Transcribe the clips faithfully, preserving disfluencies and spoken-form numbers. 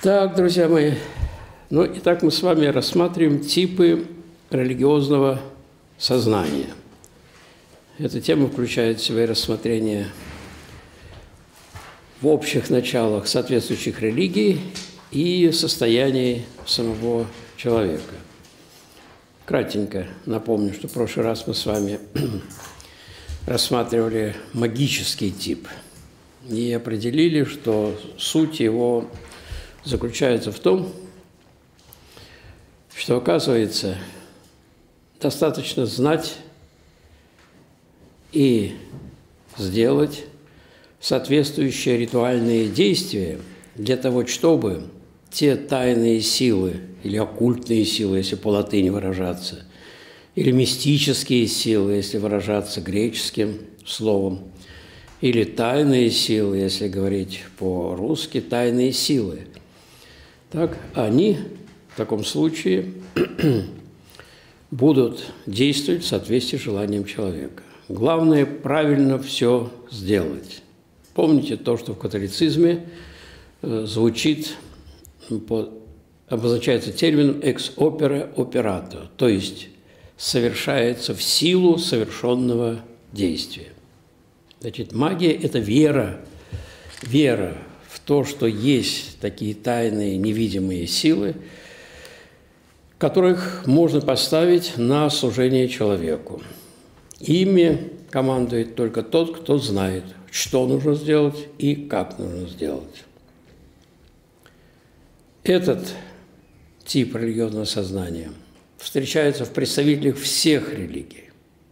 Так, друзья мои, ну, итак, мы с вами рассматриваем типы религиозного сознания. Эта тема включает в себя рассмотрение в общих началах соответствующих религий и состояний самого человека. Кратенько напомню, что в прошлый раз мы с вами рассматривали магический тип и определили, что суть его заключается в том, что, оказывается, достаточно знать и сделать соответствующие ритуальные действия для того, чтобы те тайные силы или оккультные силы, если по латыни выражаться, или мистические силы, если выражаться греческим словом, или тайные силы, если говорить по-русски, тайные силы, так они в таком случае будут действовать в соответствии с желанием человека. Главное – правильно все сделать. Помните то, что в католицизме звучит, обозначается термином «ex opere operato», то есть совершается в силу совершенного действия. Значит, магия – это вера, вера в то, что есть такие тайные невидимые силы, которых можно поставить на служение человеку. Ими командует только тот, кто знает, что нужно сделать и как нужно сделать. Этот тип религиозного сознания встречается в представителях всех религий.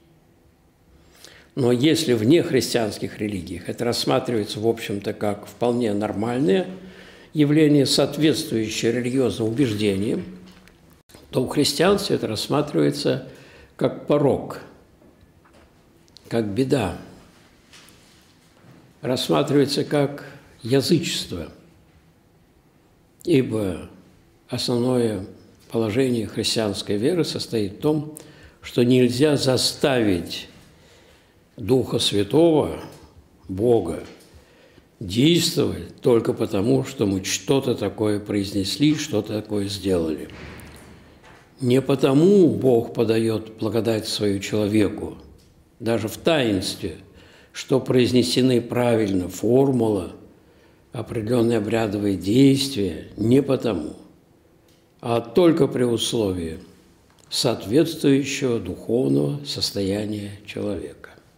Но если в нехристианских религиях это рассматривается, в общем-то, как вполне нормальное явление, соответствующее религиозным убеждениям, то в христианстве это рассматривается как порок, как беда, рассматривается как язычество, ибо основное положение христианской веры состоит в том, что нельзя заставить Духа Святого, Бога, действовать только потому, что мы что-то такое произнесли, что-то такое сделали. Не потому Бог подает благодать свою человеку, даже в таинстве, что произнесены правильно формула, определенные обрядовые действия, не потому, а только при условии соответствующего духовного состояния человека.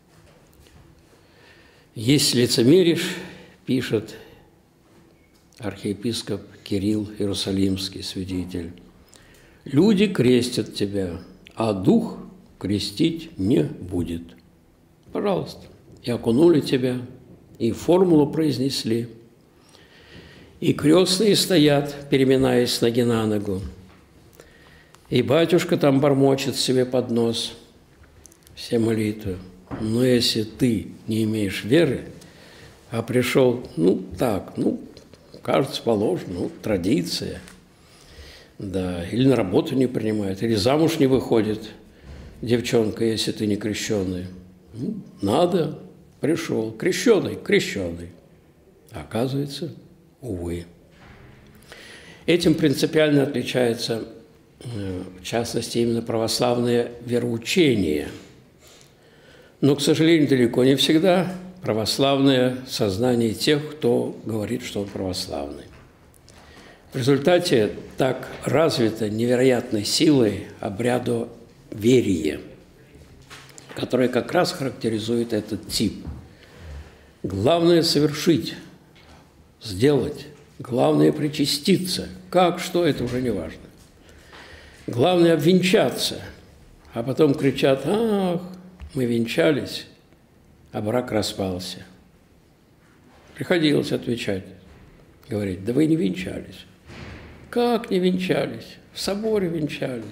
«Если лицемеришь, – пишет архиепископ Кирилл Иерусалимский, святитель, – люди крестят тебя, а дух крестить не будет. Пожалуйста». И окунули тебя, и формулу произнесли, и крестные стоят, переминаясь с ноги на ногу, и батюшка там бормочет себе под нос все молитвы. Но если ты не имеешь веры, а пришел, ну, так, ну, кажется, положено, ну, традиция, да, или на работу не принимает, или замуж не выходит девчонка, если ты не крещеный. Ну, надо, пришел, крещеный, крещеный. А оказывается, увы. Этим принципиально отличается, в частности, именно православное вероучение. Но, к сожалению, далеко не всегда православное сознание тех, кто говорит, что он православный. В результате так развито невероятной силой обрядоверие, которое как раз характеризует этот тип. Главное – совершить, сделать, главное – причаститься. Как, что – это уже не важно. Главное – обвенчаться, а потом кричат: «Ах, мы венчались, а брак распался». Приходилось отвечать, говорить: «Да вы не венчались». «Как не венчались? В соборе венчались».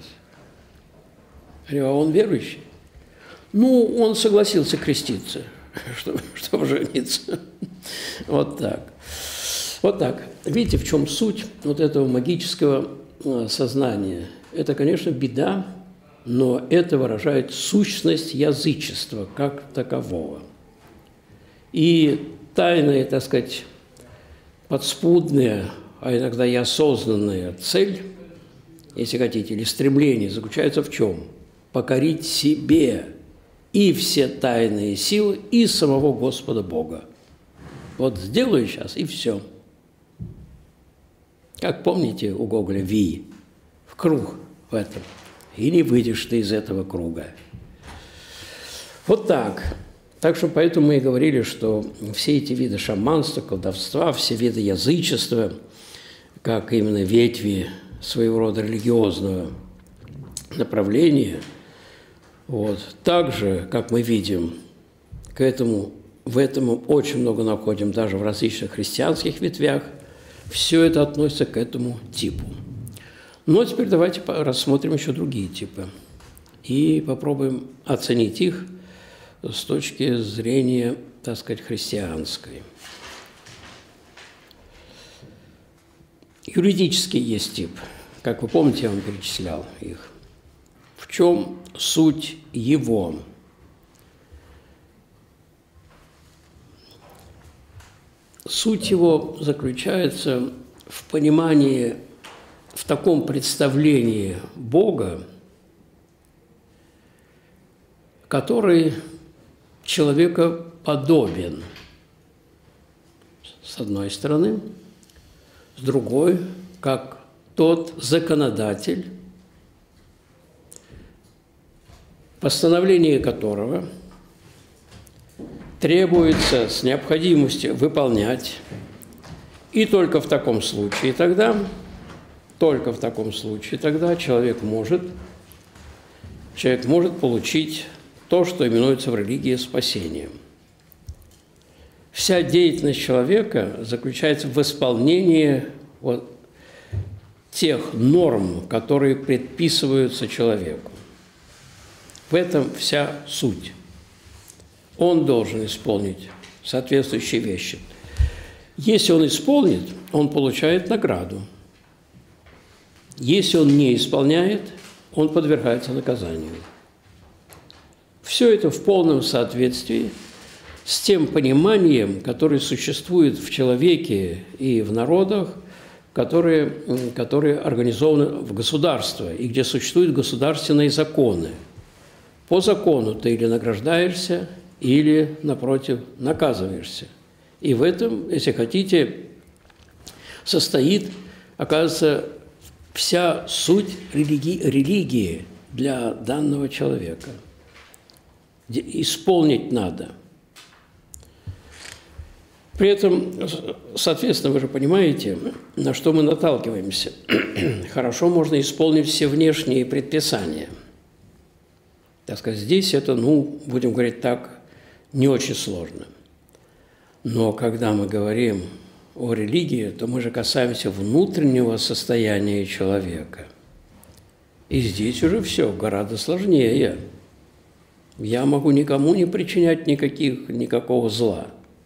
Я говорю: «А он верующий?» «Ну, он согласился креститься, чтобы, чтобы жениться». Вот так. Вот так. Видите, в чем суть вот этого магического сознания? Это, конечно, беда, но это выражает сущность язычества как такового. И тайные, так сказать, подспудные а иногда и осознанная цель, если хотите, или стремление заключается в чем? Покорить себе и все тайные силы, и самого Господа Бога. Вот сделаю сейчас, и все. Как помните у Гоголя «Ви» в круг в этом, и не выйдешь ты из этого круга. Вот так. Так что поэтому мы и говорили, что все эти виды шаманства, колдовства, все виды язычества, как именно ветви своего рода религиозного направления, вот, также, как мы видим, к этому, в этом очень много находим даже в различных христианских ветвях, все это относится к этому типу. Но теперь давайте рассмотрим еще другие типы и попробуем оценить их с точки зрения, так сказать, христианской. Юридический есть тип. Как вы помните, я вам перечислял их. В чем суть его? Суть его заключается в понимании, в таком представлении Бога, который человекоподобен, с одной стороны, с другой, как тот законодатель, постановление которого требуется с необходимостью выполнять, и только в таком случае тогда, только в таком случае тогда человек может, человек может получить то, что именуется в религии спасением. Вся деятельность человека заключается в исполнении вот тех норм, которые предписываются человеку. В этом вся суть. Он должен исполнить соответствующие вещи. Если он исполнит, он получает награду. Если он не исполняет, он подвергается наказанию. Все это в полном соответствии с тем пониманием, которое существует в человеке и в народах, которые, которые организованы в государство и где существуют государственные законы. По закону ты или награждаешься, или, напротив, наказываешься. И в этом, если хотите, состоит, оказывается, вся суть религии, религии для данного человека. Исполнить надо. При этом, соответственно, вы же понимаете, на что мы наталкиваемся. Хорошо можно исполнить все внешние предписания. Так сказать, здесь это, ну, будем говорить так, не очень сложно. Но когда мы говорим о религии, то мы же касаемся внутреннего состояния человека. И здесь уже все гораздо сложнее. Я могу никому не причинять никаких, никакого зла.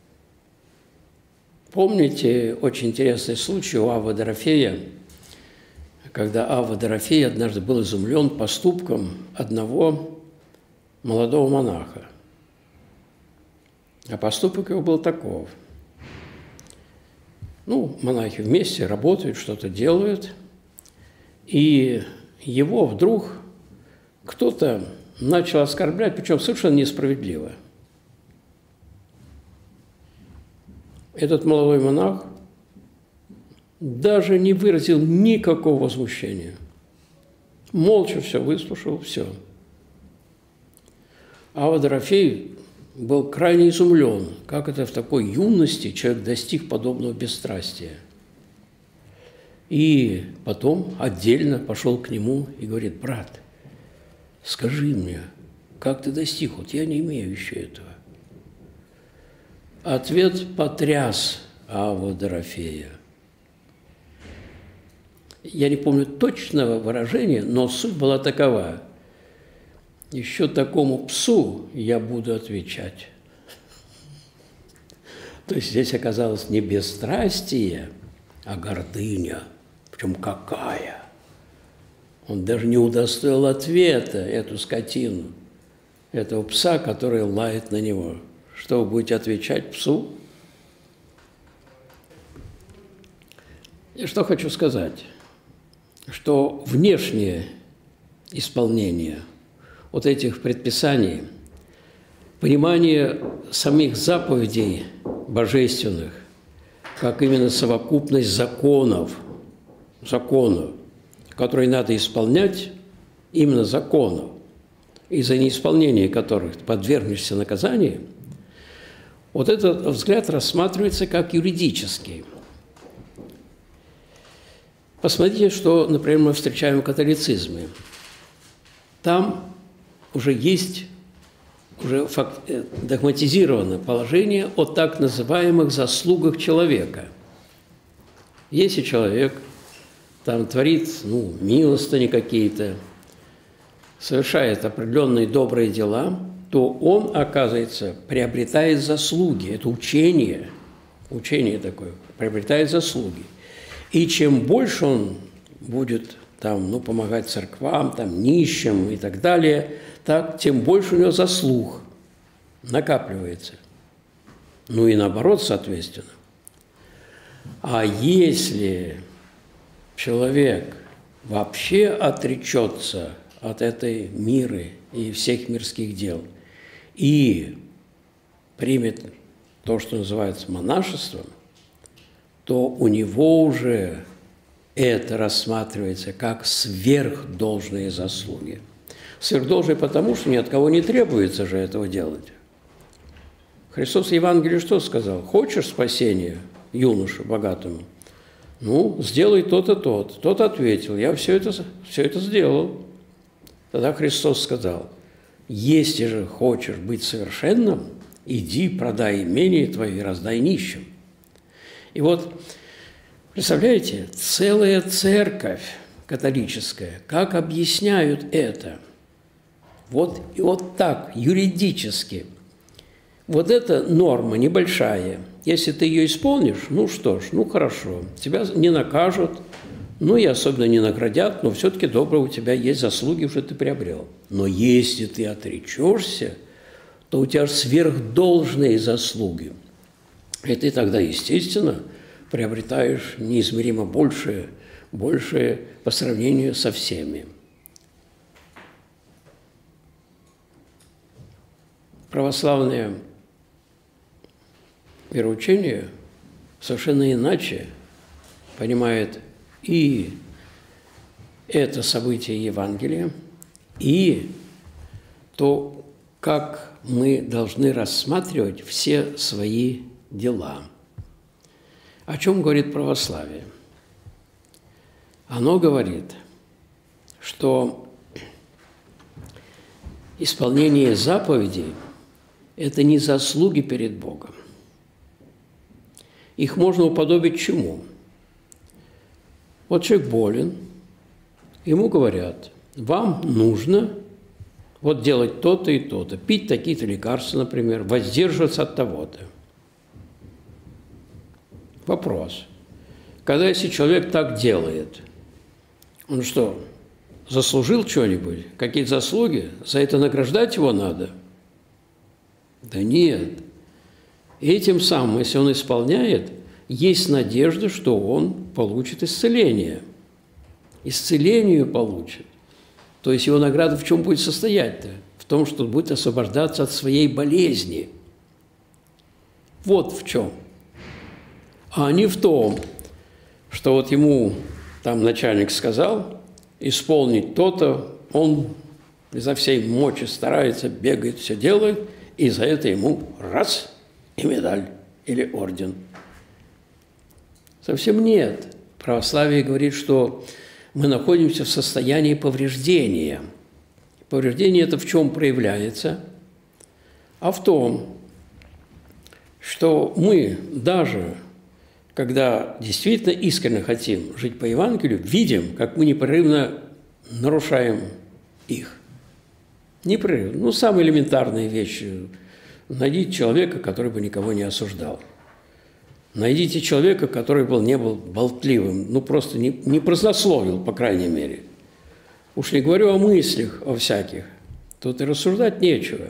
Помните очень интересный случай у Аввы Дорофея, когда Авва Дорофей однажды был изумлен поступком одного молодого монаха. А поступок его был таков. Ну, монахи вместе работают, что-то делают, и его вдруг кто-то начал оскорблять, причем совершенно несправедливо. Этот молодой монах даже не выразил никакого возмущения. Молча все выслушал, все. Авва Дорофей был крайне изумлен, как это в такой юности человек достиг подобного бесстрастия. И потом отдельно пошел к нему и говорит: брат, скажи мне, как ты достиг? Вот я не имею еще этого. Ответ потряс Авву Дорофея. Я не помню точного выражения, но суть была такова: еще такому псу я буду отвечать. То есть здесь оказалось не бесстрастие, а гордыня. Причем какая? Он даже не удостоил ответа эту скотину, этого пса, который лает на него. Что вы будете отвечать псу? И что хочу сказать, что внешнее исполнение вот этих предписаний, понимание самих заповедей божественных, как именно совокупность законов, законов, которые надо исполнять, именно законов, и за неисполнение которых ты подвергнешься наказанию, вот этот взгляд рассматривается как юридический. Посмотрите, что, например, мы встречаем в католицизме. Там уже есть уже факт, догматизировано положение о так называемых заслугах человека. Если человек там творит ну, милостыни какие-то, совершает определенные добрые дела, то он, оказывается, приобретает заслуги. Это учение, учение такое, приобретает заслуги. И чем больше он будет там, ну, помогать церквам, там, нищим и так далее, так, тем больше у него заслуг накапливается. Ну и наоборот, соответственно. А если человек вообще отречется от этой миры и всех мирских дел и примет то, что называется монашеством, то у него уже это рассматривается как сверхдолжные заслуги. Сверхдолжные потому, что ни от кого не требуется же этого делать. Христос в Евангелии что сказал? Хочешь спасения юноше богатому? Ну, сделай то-то, тот. Тот ответил, я все это, все это сделал. Тогда Христос сказал, если же хочешь быть совершенным, иди, продай имение твое и раздай нищим. И вот, представляете, целая церковь католическая, как объясняют это? Вот, и вот так, юридически. Вот эта норма небольшая. Если ты ее исполнишь, ну что ж, ну хорошо, тебя не накажут, ну и особенно не наградят, но все-таки доброе у тебя есть заслуги, уже ты приобрел. Но если ты отречешься, то у тебя сверхдолжные заслуги. И ты тогда, естественно, приобретаешь неизмеримо большее, большее по сравнению со всеми. Православное вероучение совершенно иначе понимает и это событие Евангелия, и то, как мы должны рассматривать все свои дела. О чем говорит православие? Оно говорит, что исполнение заповедей – это не заслуги перед Богом. Их можно уподобить чему? Вот человек болен, ему говорят, вам нужно вот делать то-то и то-то, пить такие-то лекарства, например, воздерживаться от того-то. Вопрос. Когда если человек так делает, он что, заслужил что-нибудь, какие-то заслуги, за это награждать его надо? Да нет. И этим самым, если он исполняет, есть надежда, что он получит исцеление. Исцелению получит. То есть его награда в чем будет состоять-то? В том, что он будет освобождаться от своей болезни. Вот в чем. А не в том, что вот ему там начальник сказал исполнить то-то, он изо всей мочи старается, бегает, все делает, и за это ему раз – и медаль или орден. Совсем нет. Православие говорит, что мы находимся в состоянии повреждения. Повреждение это в чем проявляется? А в том, что мы даже, когда действительно искренне хотим жить по Евангелию, видим, как мы непрерывно нарушаем их. Непрерывно. Ну, самые элементарные вещи. Найдите человека, который бы никого не осуждал. Найдите человека, который был, не был болтливым, ну, просто не, не празднословил, по крайней мере. Уж не говорю о мыслях, о всяких. Тут и рассуждать нечего.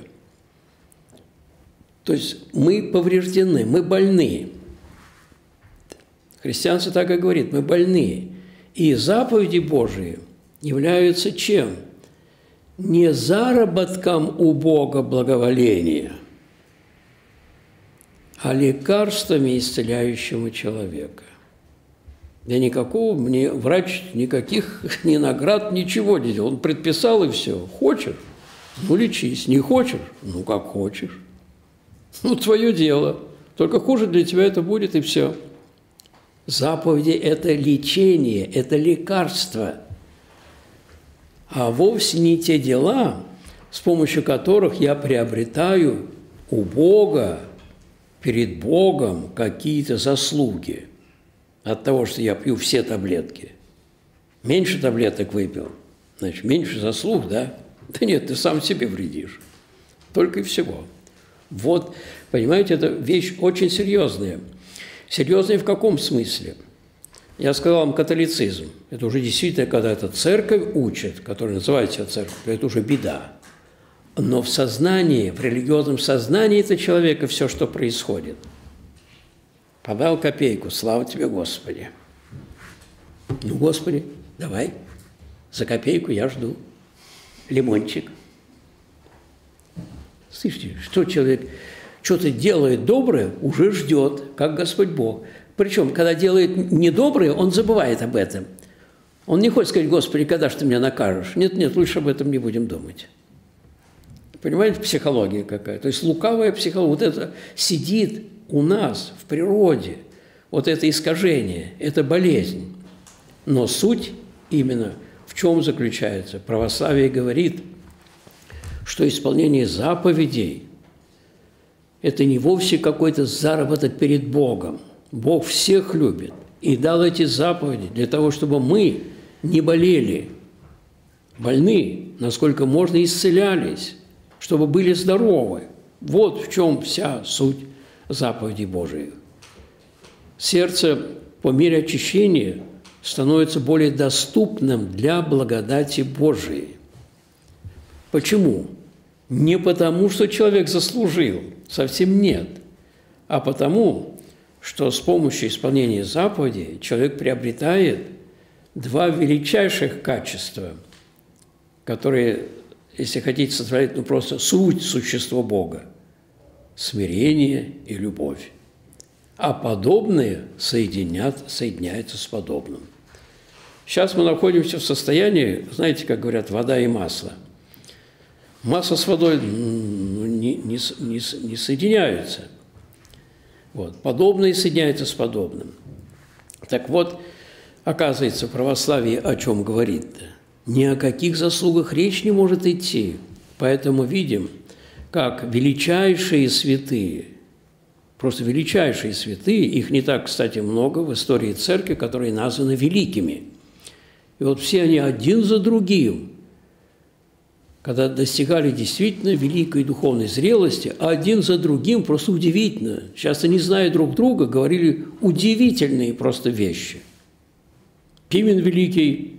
То есть мы повреждены, мы больны. Христианство так и говорит, мы больны. И заповеди Божии являются чем? Не заработком у Бога благоволения, а лекарствами, исцеляющими человека. Я никакого, мне врач никаких ни наград, ничего не делал. Он предписал и все. Хочешь? Ну, лечись. Не хочешь? Ну, как хочешь. Ну, твое дело. Только хуже для тебя это будет, и все. Заповеди – это лечение, это лекарство. А вовсе не те дела, с помощью которых я приобретаю у Бога, перед Богом какие-то заслуги от того, что я пью все таблетки. Меньше таблеток выпил, значит, меньше заслуг, да? Да нет, ты сам себе вредишь. Только и всего. Вот, понимаете, это вещь очень серьезная. Серьезная в каком смысле? Я сказал вам католицизм. Это уже действительно, когда эта церковь учит, которая называет себя церковь, это уже беда. Но в сознании, в религиозном сознании этого человека все, что происходит. Подал копейку, слава тебе, Господи. Ну, Господи, давай, за копейку я жду. Лимончик. Слышите, что человек что-то делает доброе, уже ждет, как Господь Бог. Причем, когда делает недоброе, он забывает об этом. Он не хочет сказать: Господи, когда же ты меня накажешь? Нет, нет, лучше об этом не будем думать. Понимаете, психология какая? То есть лукавая психология, вот это сидит у нас в природе, вот это искажение, это болезнь. Но суть именно в чем заключается? Православие говорит, что исполнение заповедей – это не вовсе какой-то заработок перед Богом. Бог всех любит и дал эти заповеди для того, чтобы мы не болели, больны, насколько можно, исцелялись, чтобы были здоровы. Вот в чем вся суть заповедей Божиих. Сердце по мере очищения становится более доступным для благодати Божией. Почему? Не потому, что человек заслужил, совсем нет, а потому, что с помощью исполнения заповедей человек приобретает два величайших качества, которые, если хотите, составляют ну, просто суть существа Бога – смирение и любовь. А подобные соединят, соединяются с подобным. Сейчас мы находимся в состоянии, знаете, как говорят, вода и масло. Масло с водой не, не, не, не соединяются. Вот. Подобное соединяется с подобным. Так вот, оказывается, православие о чем говорит-то? Ни о каких заслугах речь не может идти. Поэтому видим, как величайшие святые, просто величайшие святые, их не так, кстати, много в истории церкви, которые названы великими. И вот все они один за другим, когда достигали действительно великой духовной зрелости, а один за другим просто удивительно, часто не зная друг друга, говорили удивительные просто вещи. Пимен Великий: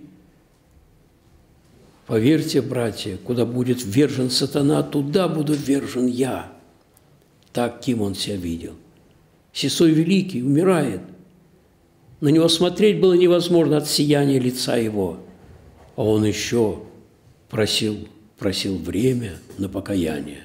«Поверьте, братья, куда будет ввержен сатана, туда буду ввержен я». Так кем он себя видел. Сесой Великий умирает. На него смотреть было невозможно от сияния лица его, а он еще просил просил время на покаяние.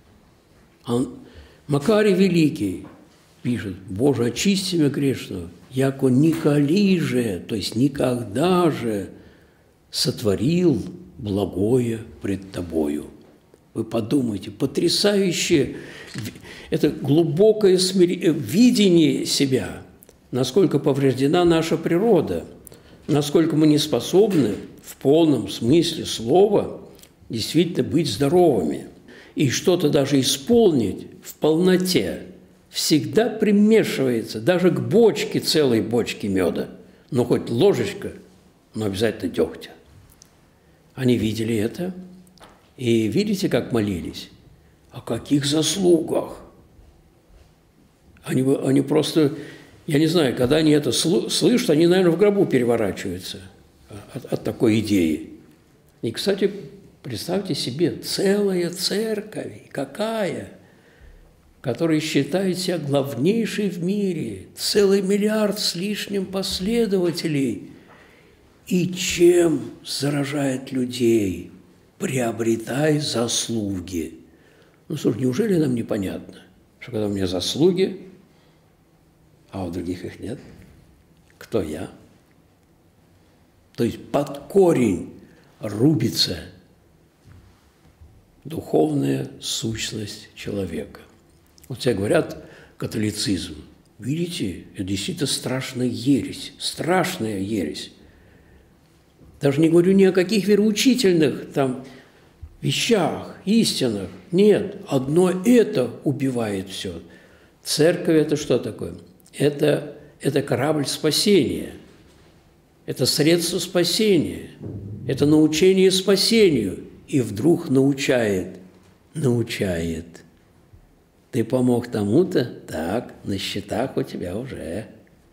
Он, Макарий Великий пишет: «Боже, очисти меня грешного, яко николи же, то есть никогда же сотворил благое пред тобою». Вы подумайте, потрясающее, это глубокое смир... видение себя, насколько повреждена наша природа, насколько мы не способны в полном смысле слова действительно быть здоровыми. И что-то даже исполнить в полноте всегда примешивается, даже к бочке, целой бочке меда, но хоть ложечка, но обязательно дегтя. Они видели это, и видите, как молились? О каких заслугах? Они, они просто, я не знаю, когда они это слышат, они, наверное, в гробу переворачиваются от, от такой идеи. И, кстати, представьте себе, целая церковь, какая, который считает себя главнейший в мире, целый миллиард с лишним последователей, и чем заражает людей? Приобретай заслуги. Ну, слушай, неужели нам непонятно, что когда у меня заслуги, а у других их нет, кто я? То есть под корень рубится духовная сущность человека. Вот тебе говорят католицизм. Видите, это действительно страшная ересь, страшная ересь. Даже не говорю ни о каких вероучительных там вещах, истинах. Нет, одно это убивает все. Церковь – это что такое? Это, это корабль спасения, это средство спасения, это научение спасению. И вдруг научает, научает. Ты помог тому-то, так, на счетах у тебя уже.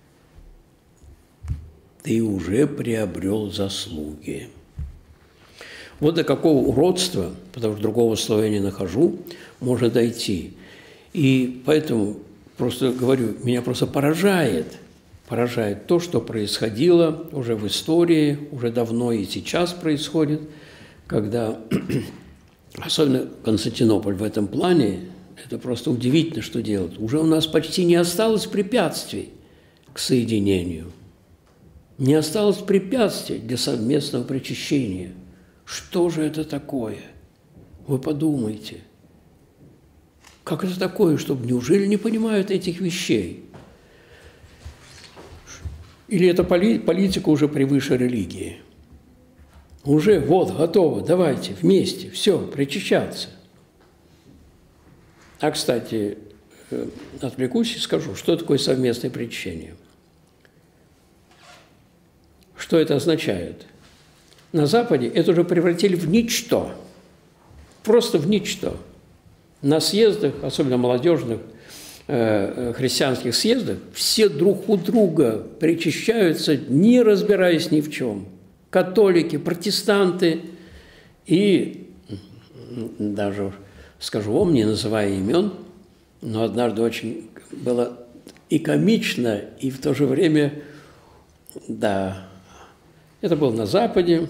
Ты уже приобрел заслуги. Вот до какого уродства, потому что другого слова я не нахожу, можно дойти. И поэтому, просто говорю, меня просто поражает, поражает то, что происходило уже в истории, уже давно и сейчас происходит, когда, особенно Константинополь в этом плане, это просто удивительно, что делать. Уже у нас почти не осталось препятствий к соединению. Не осталось препятствий для совместного причащения. Что же это такое? Вы подумайте. Как это такое, чтобы неужели не понимают этих вещей? Или эта политика уже превыше религии? Уже вот, готово, давайте вместе, все, причащаться. А, кстати, отвлекусь и скажу, что такое совместное причащение. Что это означает? На Западе это уже превратили в ничто, просто в ничто. На съездах, особенно молодежных э, христианских съездах, все друг у друга причащаются, не разбираясь ни в чем. Католики, протестанты и даже, скажу вам, не называя имен, но однажды очень было и комично, и в то же время, да, это было на Западе,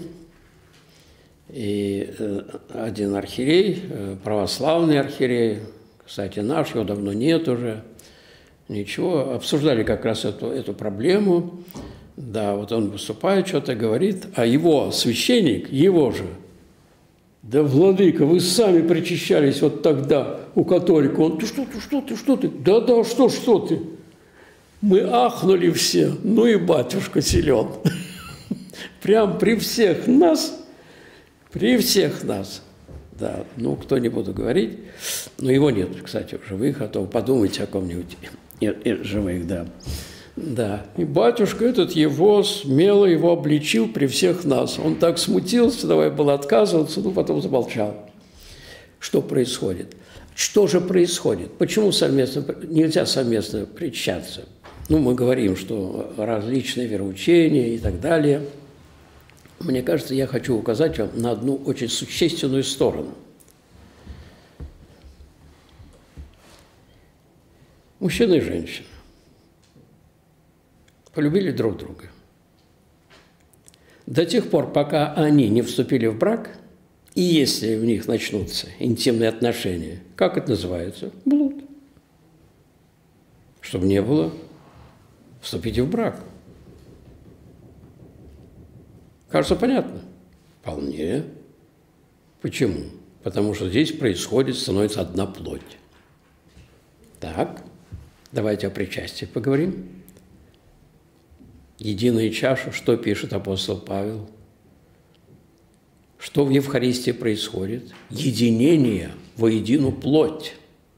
и один архиерей, православный архиерей, кстати, наш, его давно нет уже, ничего, обсуждали как раз эту, эту проблему. Да, вот он выступает, что-то говорит, а его священник, его же, да, владыка, вы сами причащались вот тогда у католика. Он, ты что, ты что, ты что ты? Да-да, что, что ты? Мы ахнули все, ну и батюшка силен. Прям при всех нас, при всех нас. Да, ну, кто не буду говорить, но его нет, кстати, в живых, а то подумайте о ком-нибудь из живых, да. Да, и батюшка этот его смело его обличил при всех нас. Он так смутился, давай было отказываться, ну, потом замолчал. Что происходит? Что же происходит? Почему совместно, нельзя совместно причащаться? Ну, мы говорим, что различные вероучения и так далее. Мне кажется, я хочу указать вам на одну очень существенную сторону. Мужчина и женщина полюбили друг друга. До тех пор, пока они не вступили в брак, и если в них начнутся интимные отношения, как это называется? Блуд. Чтобы не было, вступите в брак. Кажется, понятно? Вполне. Почему? Потому что здесь происходит, становится одна плоть. Так, давайте о причастии поговорим. Единая чаша, что пишет апостол Павел? Что в Евхаристии происходит? Единение воедино плоть.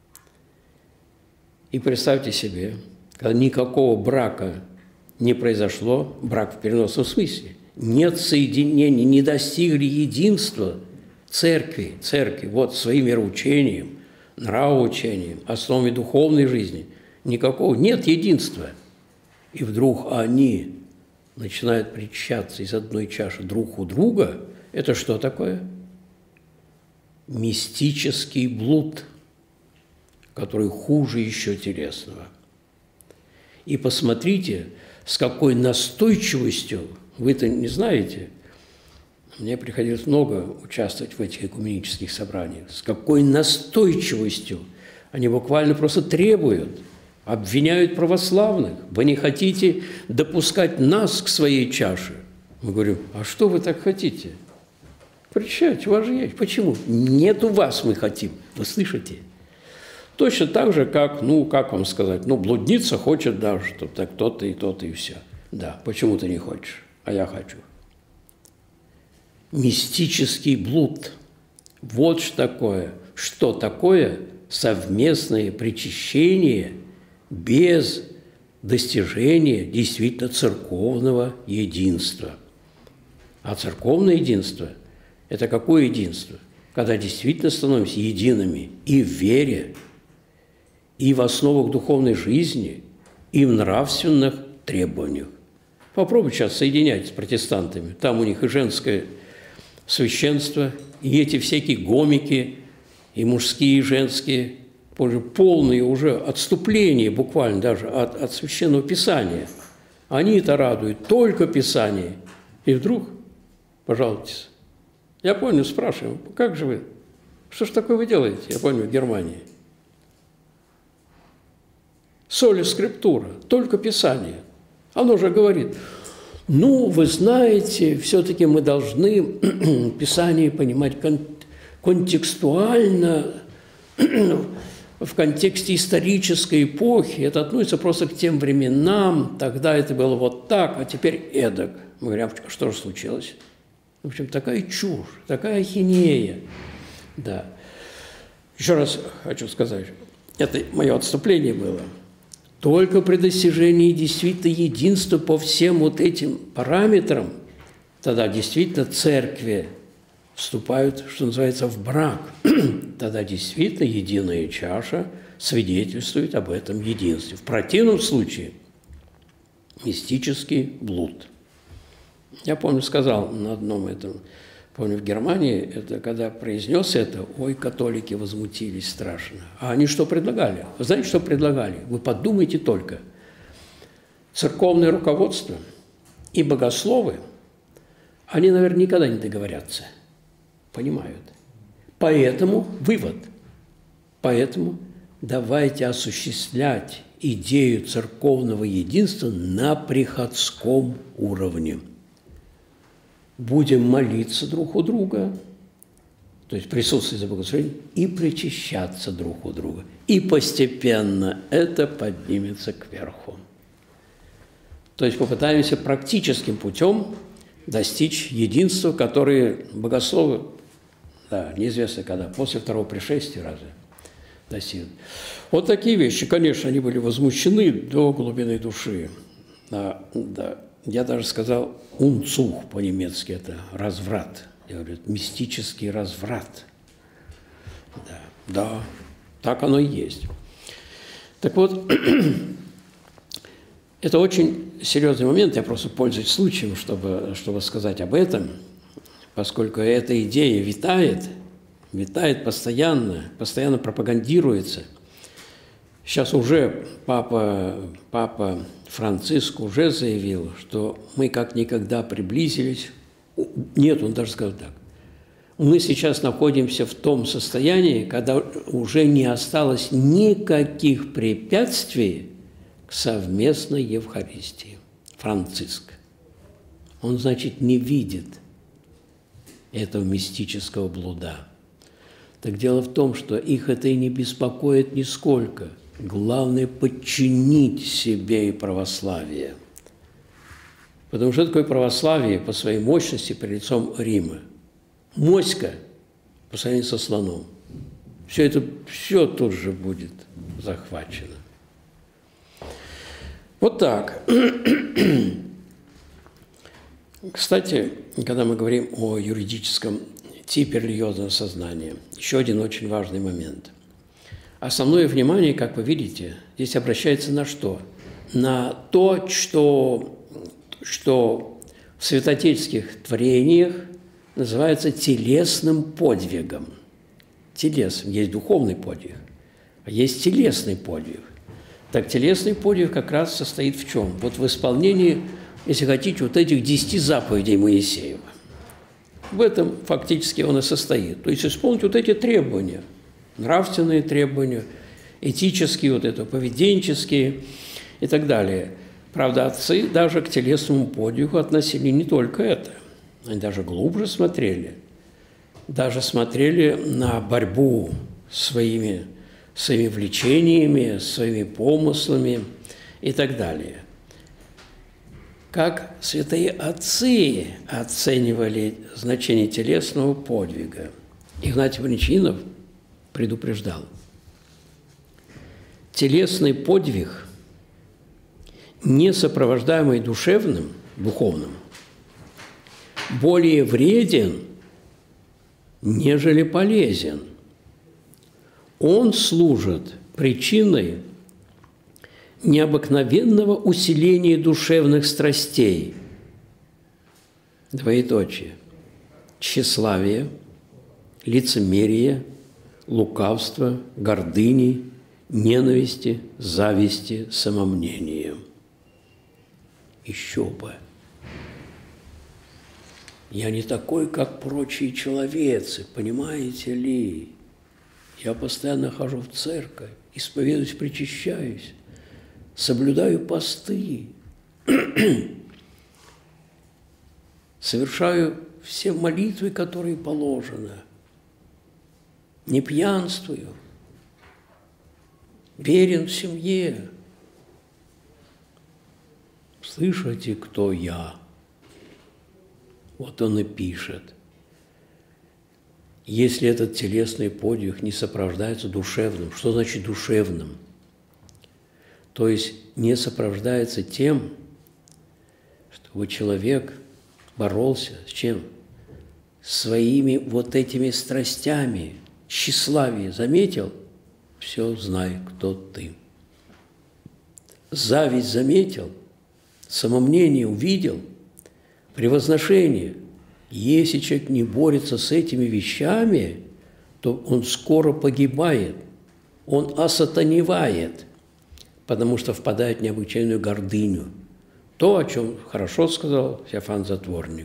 И представьте себе, когда никакого брака не произошло, брак в переносном смысле, нет соединения, не достигли единства церкви, церкви, вот своим вероучением, нравоучением, основами духовной жизни, никакого, нет единства. И вдруг они начинают причащаться из одной чаши друг у друга. Это что такое? Мистический блуд, который хуже еще телесного. И посмотрите, с какой настойчивостью, вы-то не знаете, мне приходилось много участвовать в этих экуменических собраниях, с какой настойчивостью они буквально просто требуют, обвиняют православных. Вы не хотите допускать нас к своей чаше. Мы говорим, а что вы так хотите? Прощайте, у вас же есть. Почему? Нет у вас мы хотим. Вы слышите? Точно так же, как, ну, как вам сказать, ну, блудница хочет, да, чтобы так то-то и то-то и все. Да, почему ты не хочешь, а я хочу. Мистический блуд. Вот что такое. Что такое совместное причащение без достижения действительно церковного единства. А церковное единство – это какое единство? Когда действительно становимся едиными и в вере, и в основах духовной жизни, и в нравственных требованиях. Попробуйте сейчас соединять с протестантами. Там у них и женское священство, и эти всякие гомики, и мужские, и женские, полные уже отступления буквально даже от, от Священного Писания. Они это радуют только Писание. И вдруг, пожалуйтесь, я помню, спрашиваем, как же вы, что ж такое вы делаете, я помню, в Германии. Соли скриптура, только Писание. Оно же говорит, ну, вы знаете, все-таки мы должны Писание понимать кон контекстуально, в контексте исторической эпохи. Это относится просто к тем временам, тогда это было вот так, а теперь эдак. Мы говорим, а что же случилось? В общем, такая чушь, такая ахинея. Да. Еще раз хочу сказать, это мое отступление было. Только при достижении действительно единства по всем вот этим параметрам, тогда действительно церкви вступают, что называется, в брак. Тогда действительно единая чаша свидетельствует об этом единстве. В противном случае мистический блуд. Я помню, сказал на одном этом, помню, в Германии, это когда произнес это, ой, католики возмутились страшно. А они что предлагали? Вы знаете, что предлагали? Вы подумайте только. Церковное руководство и богословы, они, наверное, никогда не договорятся. Понимают. Поэтому вывод. Поэтому давайте осуществлять идею церковного единства на приходском уровне. Будем молиться друг у друга, то есть присутствовать за богослужением, и причащаться друг у друга. И постепенно это поднимется кверху. То есть попытаемся практическим путем достичь единства, которое богословы, да, неизвестно когда, после второго пришествия разве достигнут. Вот такие вещи, конечно, они были возмущены до глубины души. Да, да. Я даже сказал «унцух» по-немецки, это разврат. Я говорю, это мистический разврат. Да, да, так оно и есть. Так вот, это очень серьезный момент, я просто пользуюсь случаем, чтобы, чтобы сказать об этом, поскольку эта идея витает, витает постоянно, постоянно пропагандируется. Сейчас уже папа, папа Франциск уже заявил, что мы как никогда приблизились. Нет, он даже сказал так. Мы сейчас находимся в том состоянии, когда уже не осталось никаких препятствий к совместной Евхаристии. Франциск. Он, значит, не видит этого мистического блуда. Так дело в том, что их это и не беспокоит нисколько. Главное – подчинить себе и православие. Потому что такое православие по своей мощности перед лицом Рима? Моська по сравнению со слоном. Все это все тут же будет захвачено. Вот так. Кстати, когда мы говорим о юридическом типе религиозного сознания, еще один очень важный момент. Основное внимание, как вы видите, здесь обращается на что? На то, что, что в святотеческих творениях называется телесным подвигом. Телесом. Есть духовный подвиг. А есть телесный подвиг. Так телесный подвиг как раз состоит в чем? Вот в исполнении, если хотите, вот этих десяти заповедей Моисеева. В этом фактически он и состоит. То есть исполнить вот эти требования, нравственные требования, этические, вот это, поведенческие и так далее. Правда, отцы даже к телесному подвигу относили не только это. Они даже глубже смотрели. Даже смотрели на борьбу своими, своими влечениями, своими помыслами и так далее. Как святые отцы оценивали значение телесного подвига. Игнатий Бринчанинов предупреждал. Телесный подвиг, не сопровождаемый душевным, духовным, более вреден, нежели полезен. Он служит причиной необыкновенного усиления душевных страстей, двоеточие, тщеславие, лицемерие, лукавство, гордыни, ненависти, зависти, самомнения. Еще бы. Я не такой, как прочие человецы, понимаете ли? Я постоянно хожу в церковь, исповедуюсь, причащаюсь, соблюдаю посты, совершаю все молитвы, которые положено, не пьянствую, верен в семье. Слышите, кто я? Вот он и пишет. Если этот телесный подвиг не сопровождается душевным, что значит душевным? То есть не сопровождается тем, чтобы человек боролся с чем? Своими вот этими страстями, тщеславие. Заметил? Все, знай, кто ты. Зависть заметил? Самомнение увидел? Превозношение. Если человек не борется с этими вещами, то он скоро погибает, он осатаневает, потому что впадает в необычайную гордыню. То, о чем хорошо сказал Феофан Затворник.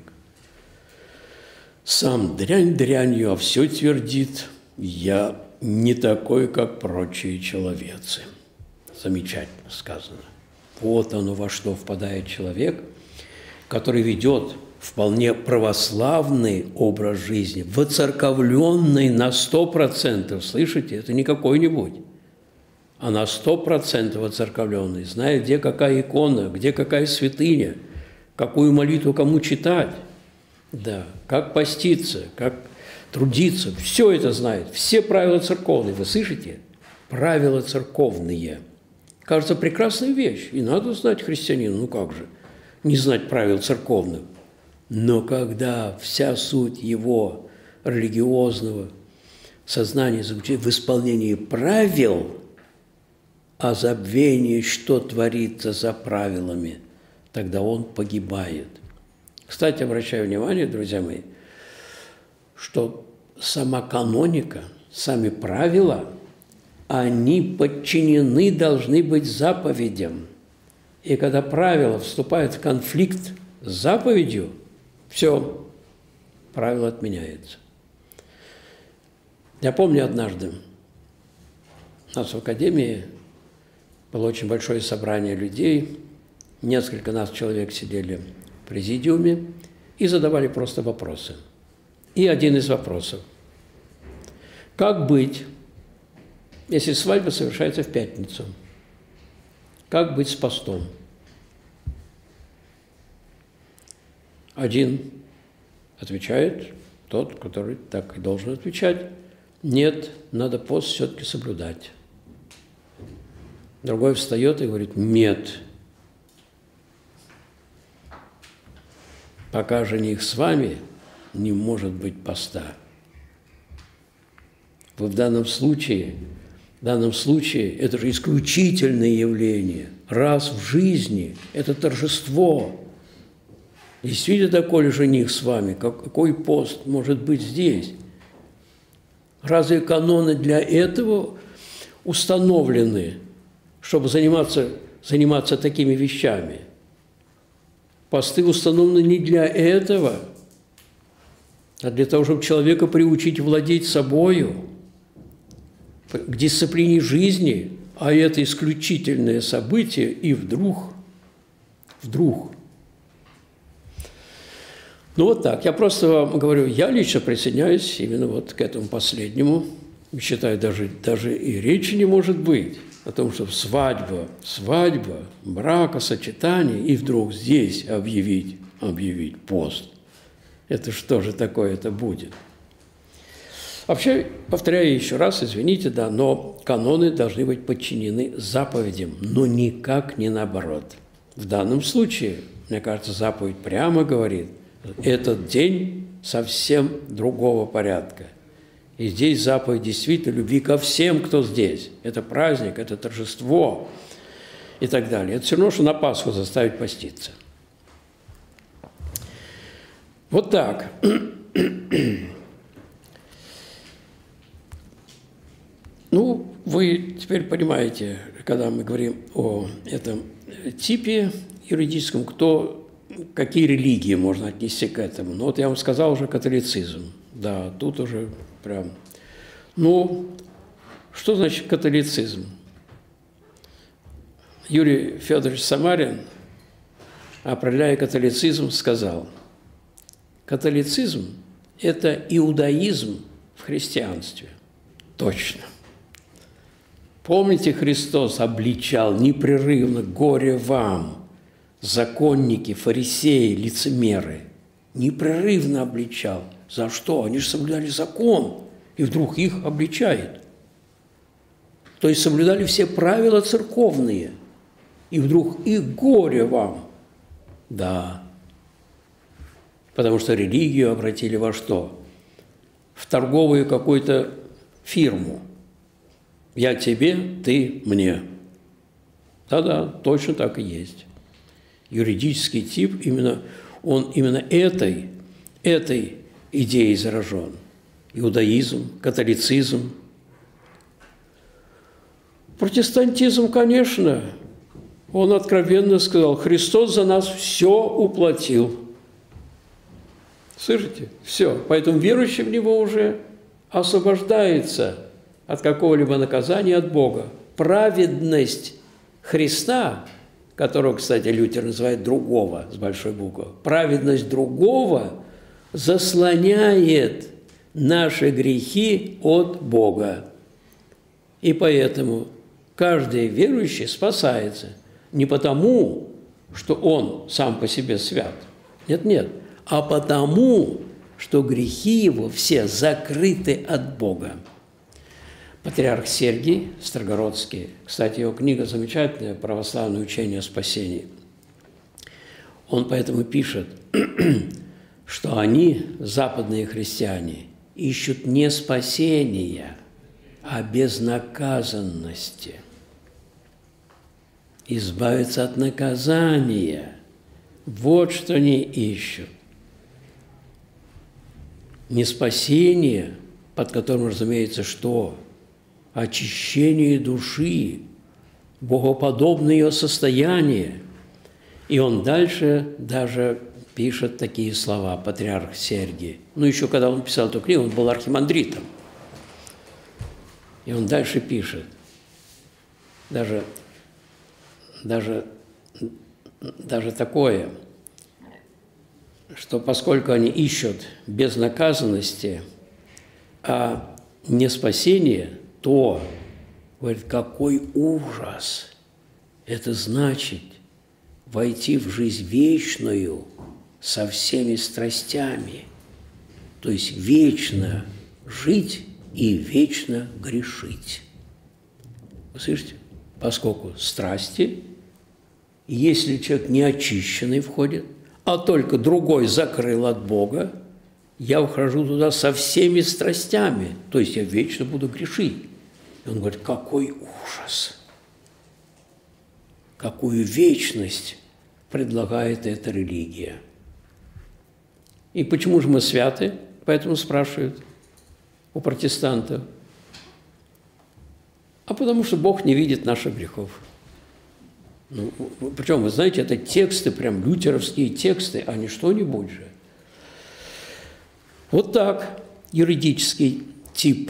Сам дрянь дрянью, а все твердит, я не такой, как прочие человецы. Замечательно сказано. Вот оно, во что впадает человек, который ведет вполне православный образ жизни, воцерковленный на сто процентов, слышите, это не какой-нибудь, а на сто процентов воцерковленный, зная, где какая икона, где какая святыня, какую молитву кому читать, да, как поститься, как трудиться, все это знает, все правила церковные, вы слышите? Правила церковные. Кажется, прекрасная вещь, и надо знать христианину, ну как же, не знать правил церковных. Но когда вся суть его религиозного сознания заключается в исполнении правил, а забвении, что творится за правилами, тогда он погибает. Кстати, обращаю внимание, друзья мои, что сама каноника, сами правила, они подчинены должны быть заповедям. И когда правило вступает в конфликт с заповедью, все, правило отменяется. Я помню однажды, у нас в академии было очень большое собрание людей, несколько нас человек сидели в президиуме и задавали просто вопросы. И один из вопросов. Как быть, если свадьба совершается в пятницу? Как быть с постом? Один отвечает, тот, который так и должен отвечать, нет, надо пост все-таки соблюдать. Другой встает и говорит, нет, пока жених с вами, не может быть поста. Вы в данном случае, в данном случае это же исключительное явление. Раз в жизни это торжество. Действительно такой ли жених с вами? Какой пост может быть здесь? Разве каноны для этого установлены, чтобы заниматься, заниматься такими вещами. Посты установлены не для этого, а для того, чтобы человека приучить владеть собою, к дисциплине жизни, а это исключительное событие, и вдруг, вдруг. Ну вот так, я просто вам говорю, я лично присоединяюсь именно вот к этому последнему. Считаю, даже, даже и речи не может быть о том, что свадьба, свадьба, бракосочетание, и вдруг здесь объявить, объявить пост. Это что же такое это будет? Вообще, повторяю еще раз, извините, да, но каноны должны быть подчинены заповедям, но никак не наоборот. В данном случае, мне кажется, заповедь прямо говорит, этот день совсем другого порядка. И здесь заповедь действительно любви ко всем, кто здесь. Это праздник, это торжество и так далее. Это все равно, что на Пасху заставить поститься. Вот так. Ну, вы теперь понимаете, когда мы говорим о этом типе юридическом, кто, какие религии можно отнести к этому. Ну, вот я вам сказал уже католицизм. Да, тут уже прям. Ну, что значит католицизм? Юрий Федорович Самарин, определяя католицизм, сказал, католицизм – это иудаизм в христианстве. Точно. Помните, Христос обличал непрерывно «горе вам, законники, фарисеи, лицемеры». Непрерывно обличал. За что? Они же соблюдали закон, и вдруг их обличает. То есть соблюдали все правила церковные, и вдруг их горе вам. Да. Потому что религию обратили во что? В торговую какую-то фирму. Я тебе, ты мне. Да-да, точно так и есть. Юридический тип, именно, он именно этой, этой идеей заражен. Иудаизм, католицизм. Протестантизм, конечно, он откровенно сказал, Христос за нас все уплатил. Слышите? Все. Поэтому верующий в Него уже освобождается от какого-либо наказания от Бога. Праведность Христа, которого, кстати, Лютер называет другого, с большой буквы, праведность другого заслоняет наши грехи от Бога. И поэтому каждый верующий спасается не потому, что он сам по себе свят. Нет-нет. А потому, что грехи его все закрыты от Бога. Патриарх Сергий Строгородский, кстати, его книга замечательная «Православное учение о спасении». Он поэтому пишет, что они, западные христиане, ищут не спасения, а безнаказанности. Избавиться от наказания. Вот что они ищут. Не спасение, под которым, разумеется, что? Очищение души, богоподобное ее состояние. И он дальше даже пишет такие слова, патриарх Сергий. Ну, еще когда он писал эту книгу, он был архимандритом. И он дальше пишет, даже, даже, даже такое, что поскольку они ищут безнаказанности, а не спасения, то, говорит, какой ужас! Это значит войти в жизнь вечную со всеми страстями, то есть вечно жить и вечно грешить. Вы слышите? Поскольку страсти, если человек неочищенный входит, а только другой закрыл от Бога, я ухожу туда со всеми страстями, то есть я вечно буду грешить. И он говорит, какой ужас, какую вечность предлагает эта религия. И почему же мы святы? Поэтому спрашивают у протестантов. А потому что Бог не видит наших грехов. Ну, причем, вы знаете, это тексты, прям лютеровские тексты, а не что-нибудь же. Вот так юридический тип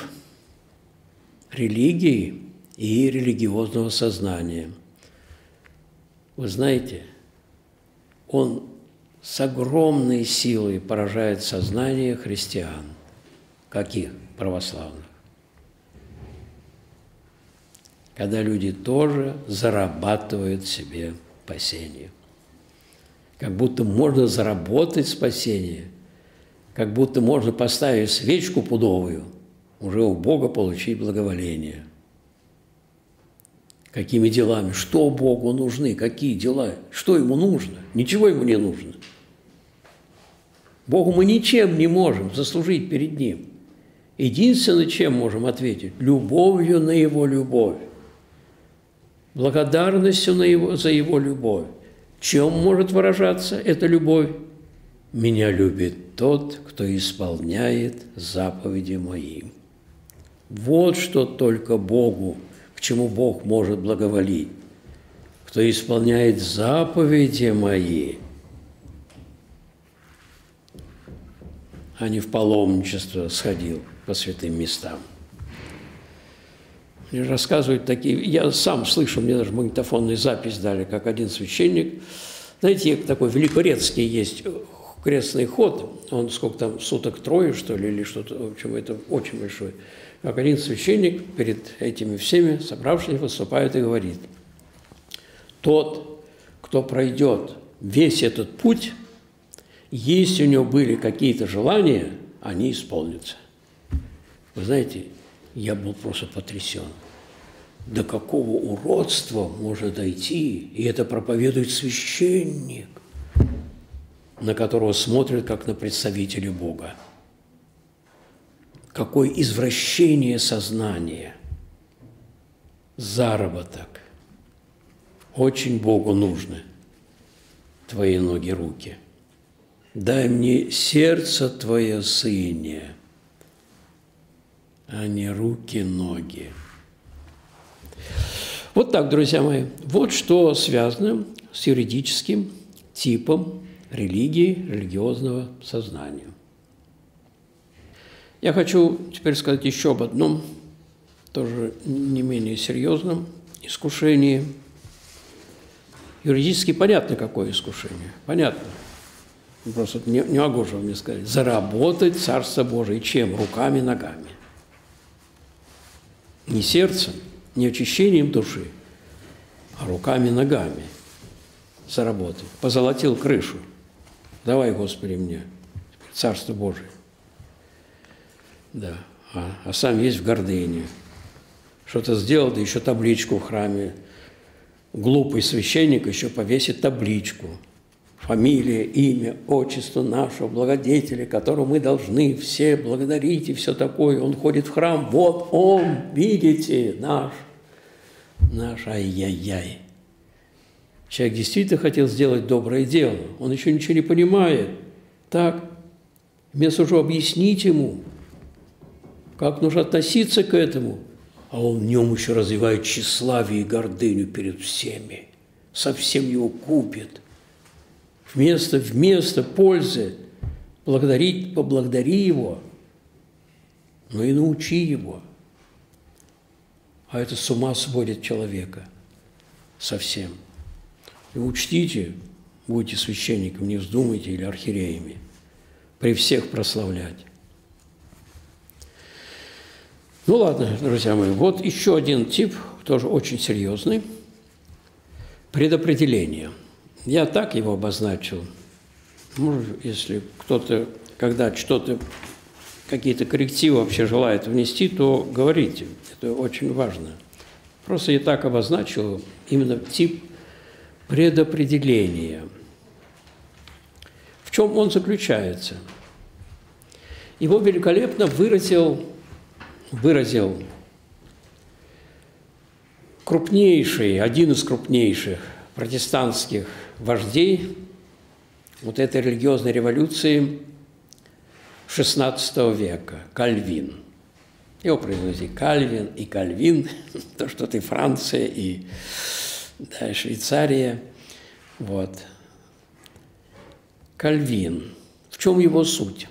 религии и религиозного сознания. Вы знаете, он с огромной силой поражает сознание христиан. Каких? Православных. Когда люди тоже зарабатывают себе спасение. Как будто можно заработать спасение, как будто можно поставить свечку пудовую, уже у Бога получить благоволение. Какими делами? Что Богу нужны? Какие дела? Что Ему нужно? Ничего Ему не нужно. Богу мы ничем не можем заслужить перед Ним. Единственное, чем можем ответить – любовью на Его любовь, благодарностью на его, за Его любовь. Чем может выражаться эта любовь? «Меня любит тот, кто исполняет заповеди мои». Вот что только Богу, к чему Бог может благоволить. Кто исполняет заповеди мои, а не в паломничество сходил по святым местам. Мне рассказывают такие, я сам слышал, мне даже магнитофонную запись дали, как один священник. Знаете, такой великорецкий есть крестный ход, он сколько там, суток трое, что ли, или что-то, в общем, это очень большой. Как один священник перед этими всеми собравшись выступает и говорит: тот, кто пройдет весь этот путь, если у него были какие-то желания, они исполнятся. Вы знаете, я был просто потрясен. До какого уродства можно дойти, и это проповедует священник, на которого смотрят как на представителя Бога. Какое извращение сознания, заработок. Очень Богу нужны твои ноги, руки. Дай мне сердце Твое, Сыне, а не руки, ноги. Вот так, друзья мои, вот что связано с юридическим типом религии, религиозного сознания. Я хочу теперь сказать еще об одном, тоже не менее серьезном искушении. Юридически понятно, какое искушение. Понятно. Просто не, не могу же мне сказать. Заработать Царство Божие чем? Руками, ногами. Не сердцем, не очищением души, а руками, ногами заработать. Позолотил крышу. Давай, Господи, мне Царство Божие. Да. А, а сам есть в гордыне. Что-то сделал, да еще табличку в храме. Глупый священник еще повесит табличку. Фамилия, имя, отчество нашего благодетеля, которого мы должны все благодарить и все такое. Он ходит в храм. Вот он, видите, наш, наш, ай-яй-яй. Человек действительно хотел сделать доброе дело. Он еще ничего не понимает. Так, вместо того, чтобы объяснить ему, как нужно относиться к этому, а он в нем еще развивает тщеславие и гордыню перед всеми. Совсем его купит. Вместо, вместо пользы благодарить, поблагодари его, но и научи его. А это с ума сводит человека совсем. И учтите, будете священником, не вздумайте, или архиереями, при всех прославлять. Ну ладно, друзья мои, вот еще один тип, тоже очень серьезный, предопределение. Я так его обозначил. Может, если кто-то, когда что-то, какие-то коррективы вообще желает внести, то говорите. Это очень важно. Просто я так обозначил именно тип предопределения. В чем он заключается? Его великолепно выразил, выразил крупнейший, один из крупнейших протестантских вождей вот этой религиозной революции шестнадцатого века, Кальвин. Его произносит Кальвин и Кальвин, то, что ты Франция и, да, Швейцария. Вот. Кальвин. В чем его суть?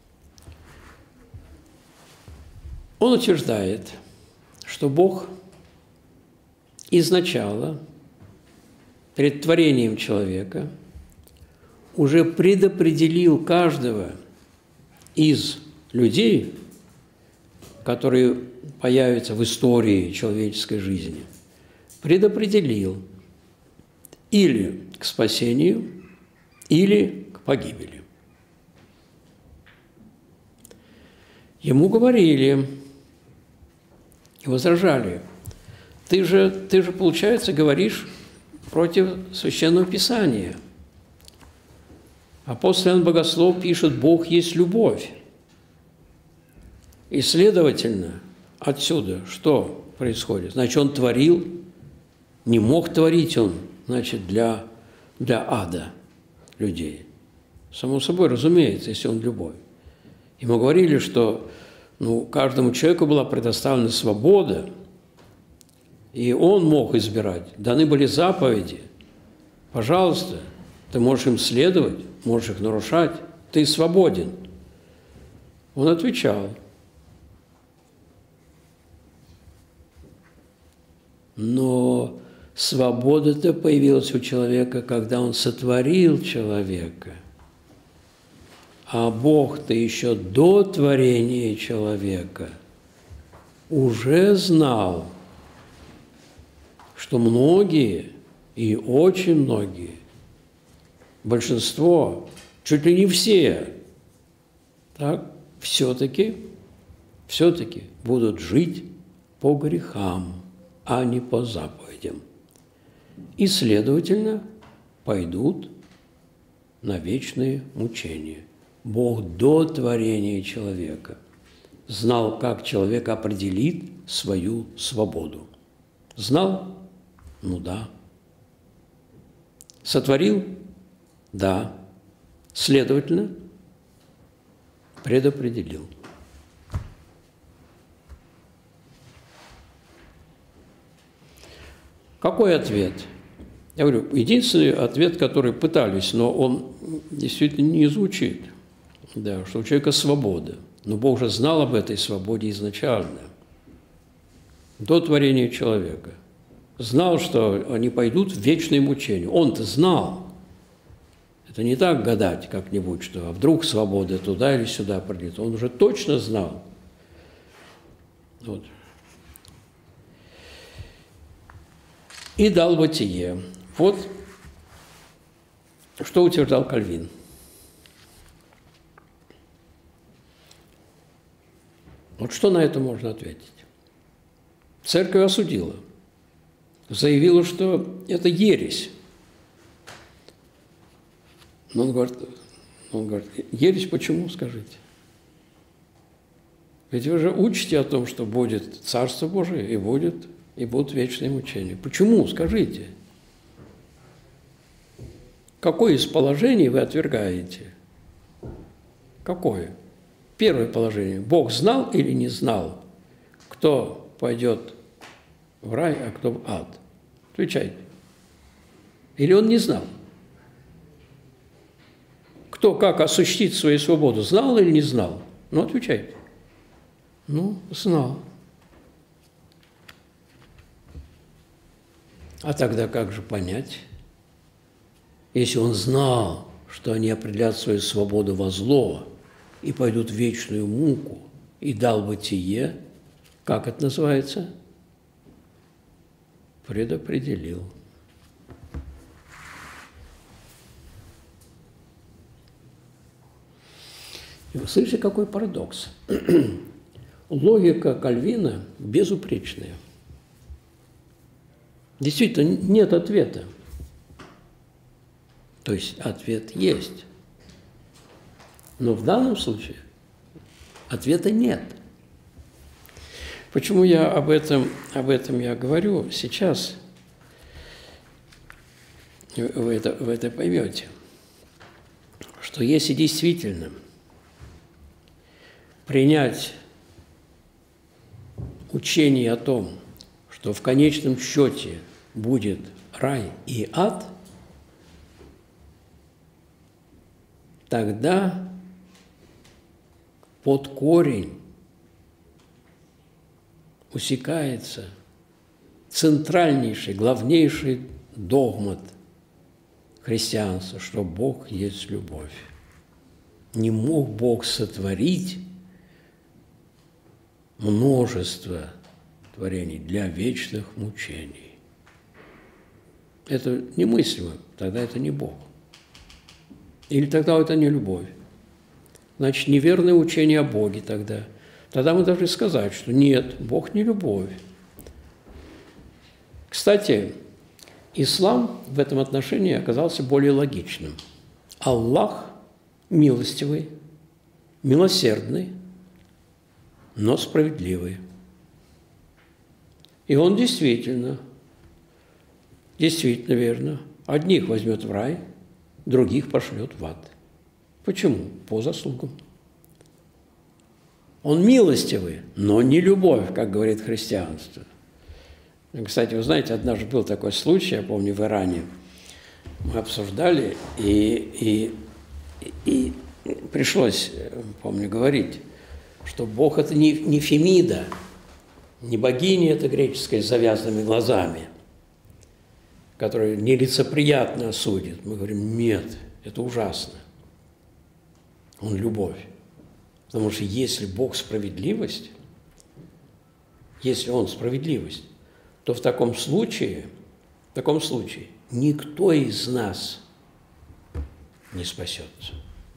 Он утверждает, что Бог изначально, перед творением человека, уже предопределил каждого из людей, которые появятся в истории человеческой жизни, предопределил или к спасению, или к погибели. Ему говорили и возражали: ты же, ты же, получается, говоришь против Священного Писания. Апостол Иоанн Богослов пишет: Бог есть любовь. И, следовательно, отсюда что происходит? Значит, он творил, не мог творить он, значит, для, для ада людей. Само собой, разумеется, если он любовь. Ему говорили, что ну, каждому человеку была предоставлена свобода, и он мог избирать. Даны были заповеди. Пожалуйста, ты можешь им следовать, можешь их нарушать, ты свободен. Он отвечал: но свобода-то появилась у человека, когда он сотворил человека. А Бог-то еще до творения человека уже знал, что многие, и очень многие, большинство, чуть ли не все, так, все-таки, все-таки будут жить по грехам, а не по заповедям. И, следовательно, пойдут на вечные мучения. Бог до творения человека знал, как человек определит свою свободу. Знал? Ну да. Сотворил? Да. Следовательно, предопределил. Какой ответ? Я говорю, единственный ответ, который пытались, но он действительно не звучит, да, что у человека свобода. Но Бог же знал об этой свободе изначально, до творения человека. Знал, что они пойдут в вечное мучение. Он-то знал. Это не так гадать как-нибудь, что а вдруг свобода туда или сюда придет. Он уже точно знал. Вот. И дал бытие. Вот что утверждал Кальвин. Вот что на это можно ответить? Церковь осудила, заявила, что это ересь. Но он говорит, он говорит, ересь почему, скажите? Ведь вы же учите о том, что будет Царство Божие и будет, и будут вечные мучения. Почему, скажите? Какое из положений вы отвергаете? Какое? Первое положение. Бог знал или не знал, кто пойдет в рай, а кто в ад? Отвечайте. Или он не знал? Кто как осуществит свою свободу, знал или не знал? Ну, отвечайте. Ну, знал. А тогда как же понять? Если он знал, что они определят свою свободу во зло и пойдут в вечную муку, и дал бытие, как это называется? Предопределил. И вы слышите, какой парадокс? Логика Кальвина безупречная. Действительно, нет ответа. То есть ответ есть. Но в данном случае ответа нет. Почему я об этом, об этом я говорю сейчас? Вы это, вы это поймете. Что если действительно принять учение о том, что в конечном счете будет рай и ад, тогда под корень усекается центральнейший, главнейший догмат христианства, что Бог есть любовь. Не мог Бог сотворить множество творений для вечных мучений. Это немыслимо, тогда это не Бог. Или тогда это не любовь. Значит, неверное учение о Боге тогда. Тогда мы должны сказать, что нет, Бог не любовь. Кстати, ислам в этом отношении оказался более логичным. Аллах милостивый, милосердный, но справедливый. И Он действительно, действительно верно, одних возьмет в рай, других пошлет в ад. Почему? По заслугам. Он милостивый, но не любовь, как говорит христианство. Кстати, вы знаете, однажды был такой случай, я помню, в Иране. Мы обсуждали, и, и, и пришлось, помню, говорить, что Бог – это не, не Фемида, не богиня это греческая с завязанными глазами, которая нелицеприятно осудит. Мы говорим, нет, это ужасно. Он любовь. Потому что если Бог справедливость, если Он справедливость, то в таком случае, в таком случае никто из нас не спасется.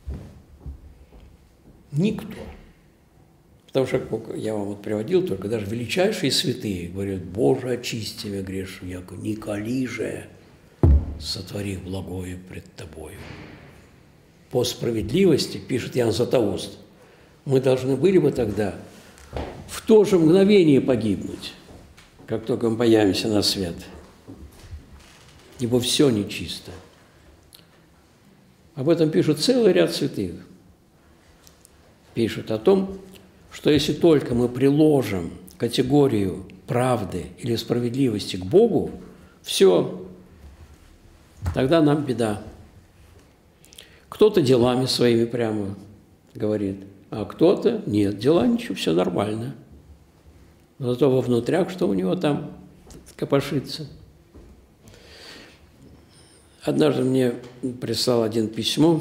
Никто. Потому что, я вам вот приводил, только даже величайшие святые говорят, Боже, очисти меня грешную, яко не кали же, сотвори благое пред Тобою. По справедливости, пишет Иоанн Златоуст, мы должны были бы тогда в то же мгновение погибнуть, как только мы появимся на свет. Ибо все нечисто. Об этом пишут целый ряд святых. Пишут о том, что если только мы приложим категорию правды или справедливости к Богу, все, тогда нам беда. Кто-то делами своими прямо говорит, а кто-то нет, дела ничего, все нормально. Но зато во внутрях, что у него там копошится. Однажды мне прислал один письмо,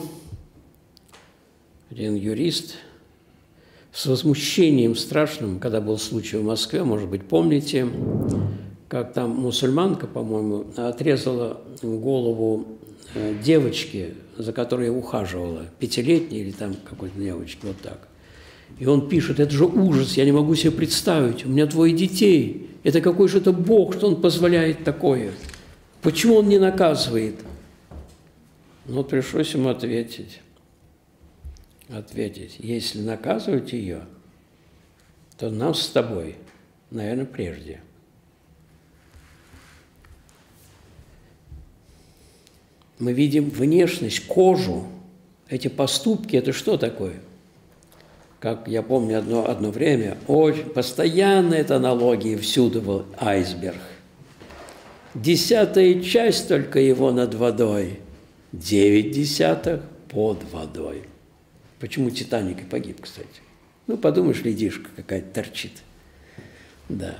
один юрист, с возмущением страшным, когда был случай в Москве, может быть, помните, как там мусульманка, по-моему, отрезала голову девочки, за которой ухаживала, пятилетней или там какой-то девочки, вот так. И он пишет, это же ужас, я не могу себе представить, у меня двое детей, это какой же это Бог, что Он позволяет такое? Почему Он не наказывает? Ну, вот пришлось ему ответить, ответить, если наказывать ее, то нам с тобой, наверное, прежде. Мы видим внешность, кожу, эти поступки, это что такое? Как я помню одно, одно время, очень постоянно эта аналогия, всюду был айсберг. Десятая часть только его над водой, девять десятых под водой. Почему «Титаник» и погиб, кстати? Ну, подумаешь, ледишка какая-то торчит. Да.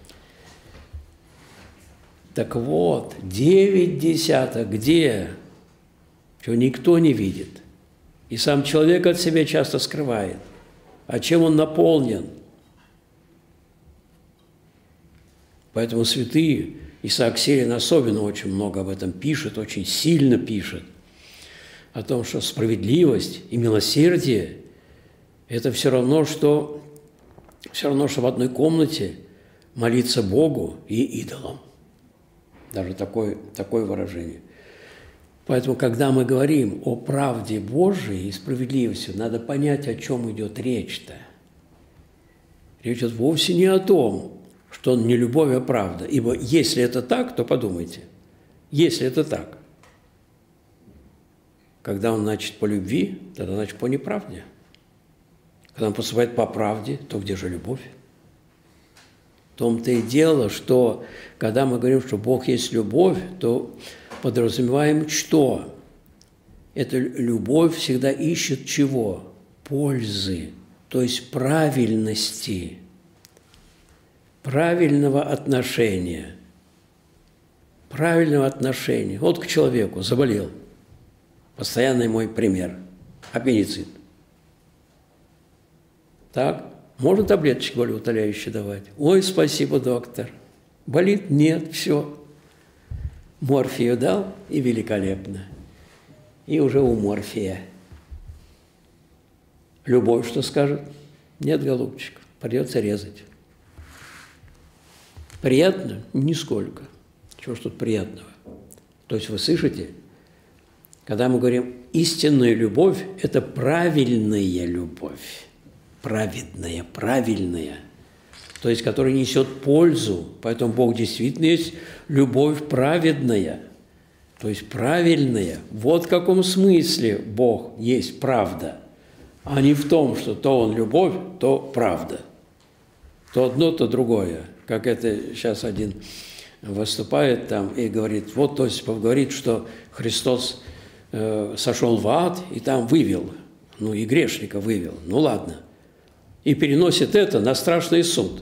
Так вот, девять десятых где? Чего никто не видит. И сам человек от себя часто скрывает. А чем он наполнен? Поэтому святые, Исаак Сирин особенно очень много об этом пишет, очень сильно пишет, о том, что справедливость и милосердие – это все равно, что, все равно, что в одной комнате молиться Богу и идолам. Даже такое, такое выражение. Поэтому, когда мы говорим о правде Божией и справедливости, надо понять, о чем идет речь-то. Речь идет вовсе не о том, что Он не любовь, а правда. Ибо если это так, то подумайте, если это так, когда Он, значит, по любви, тогда, значит, по неправде. Когда Он поступает по правде, то где же любовь? В том-то и дело, что когда мы говорим, что Бог есть любовь, то подразумеваем что? Эта любовь всегда ищет чего? Пользы, то есть правильности, правильного отношения. Правильного отношения. Вот к человеку заболел. Постоянный мой пример. Аппендицит. Так? Можно таблеточки болеутоляющие давать? Ой, спасибо, доктор. Болит? Нет, все. Морфию дал, и великолепно. И уже у морфия. Любовь что скажет? Нет, голубчик, придется резать. Приятно? Нисколько. Чего ж тут приятного? То есть вы слышите, когда мы говорим истинная любовь, это правильная любовь. Праведная, правильная, то есть которая несет пользу. Поэтому Бог действительно есть любовь праведная, то есть правильная. Вот в каком смысле Бог есть правда, а не в том, что то Он любовь, то правда. То одно, то другое. Как это сейчас один выступает там и говорит, вот Осипов говорит, что Христос э, сошел в ад и там вывел, ну и грешника вывел, ну ладно. И переносит это на страшный суд.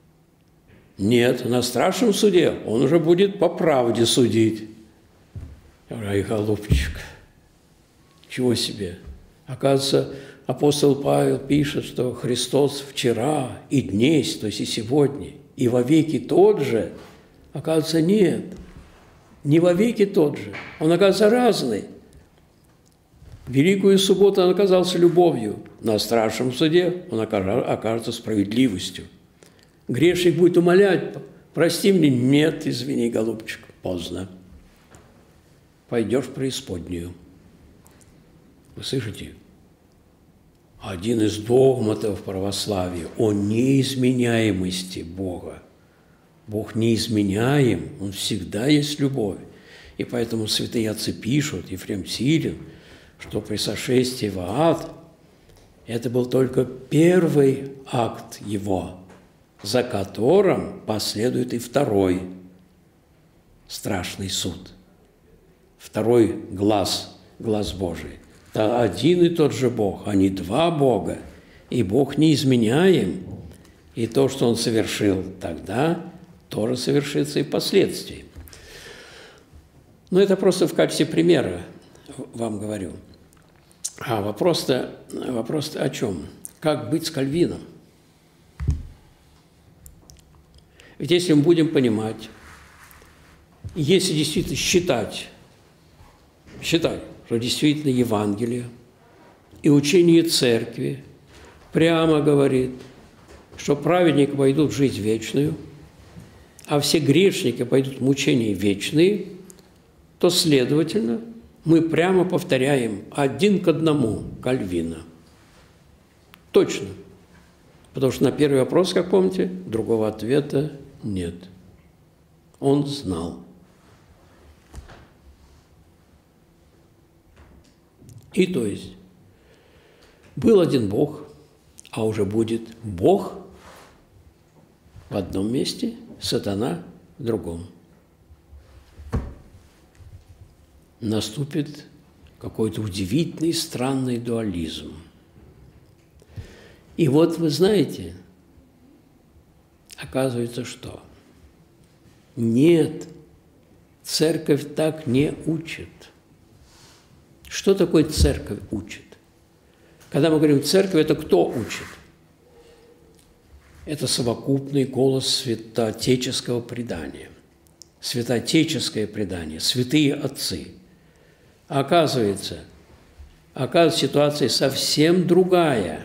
Нет, на страшном суде он уже будет по правде судить. Ай, голубчик, чего себе? Оказывается, апостол Павел пишет, что Христос вчера и днесь, то есть и сегодня, и вовеки тот же. Оказывается, нет, не вовеки тот же. Он, оказывается, разный. Великую субботу он оказался любовью. На страшном суде он окажется справедливостью. Грешник будет умолять, прости мне, нет, извини, голубчик, поздно. Пойдешь в преисподнюю. Вы слышите? Один из догматов православия о неизменяемости Бога. Бог неизменяем, Он всегда есть любовь. И поэтому святые отцы пишут, Ефрем Сирин, что при сошествии в ад это был только первый акт его, за которым последует и второй страшный суд, второй глаз, глаз Божий. Это один и тот же Бог, а не два Бога, и Бог неизменяем, и то, что Он совершил тогда, тоже совершится и впоследствии. Но это просто в качестве примера вам говорю. А вопрос-то, вопрос-то о чем? Как быть с Кальвином? Ведь если мы будем понимать, если действительно считать, считать, что действительно Евангелие и учение Церкви прямо говорит, что праведники пойдут в жизнь вечную, а все грешники пойдут в мучения вечные, то, следовательно, мы прямо повторяем один к одному Кальвина. Точно. Потому что на первый вопрос, как помните, другого ответа нет. Он знал. И то есть был один Бог, а уже будет Бог в одном месте, сатана в другом. Наступит какой-то удивительный, странный дуализм. И вот вы знаете, оказывается, что? Нет, церковь так не учит. Что такое церковь учит? Когда мы говорим «церковь», это кто учит? Это совокупный голос святоотеческого предания. Святоотеческое предание, святые отцы. А оказывается, оказывается, ситуация совсем другая.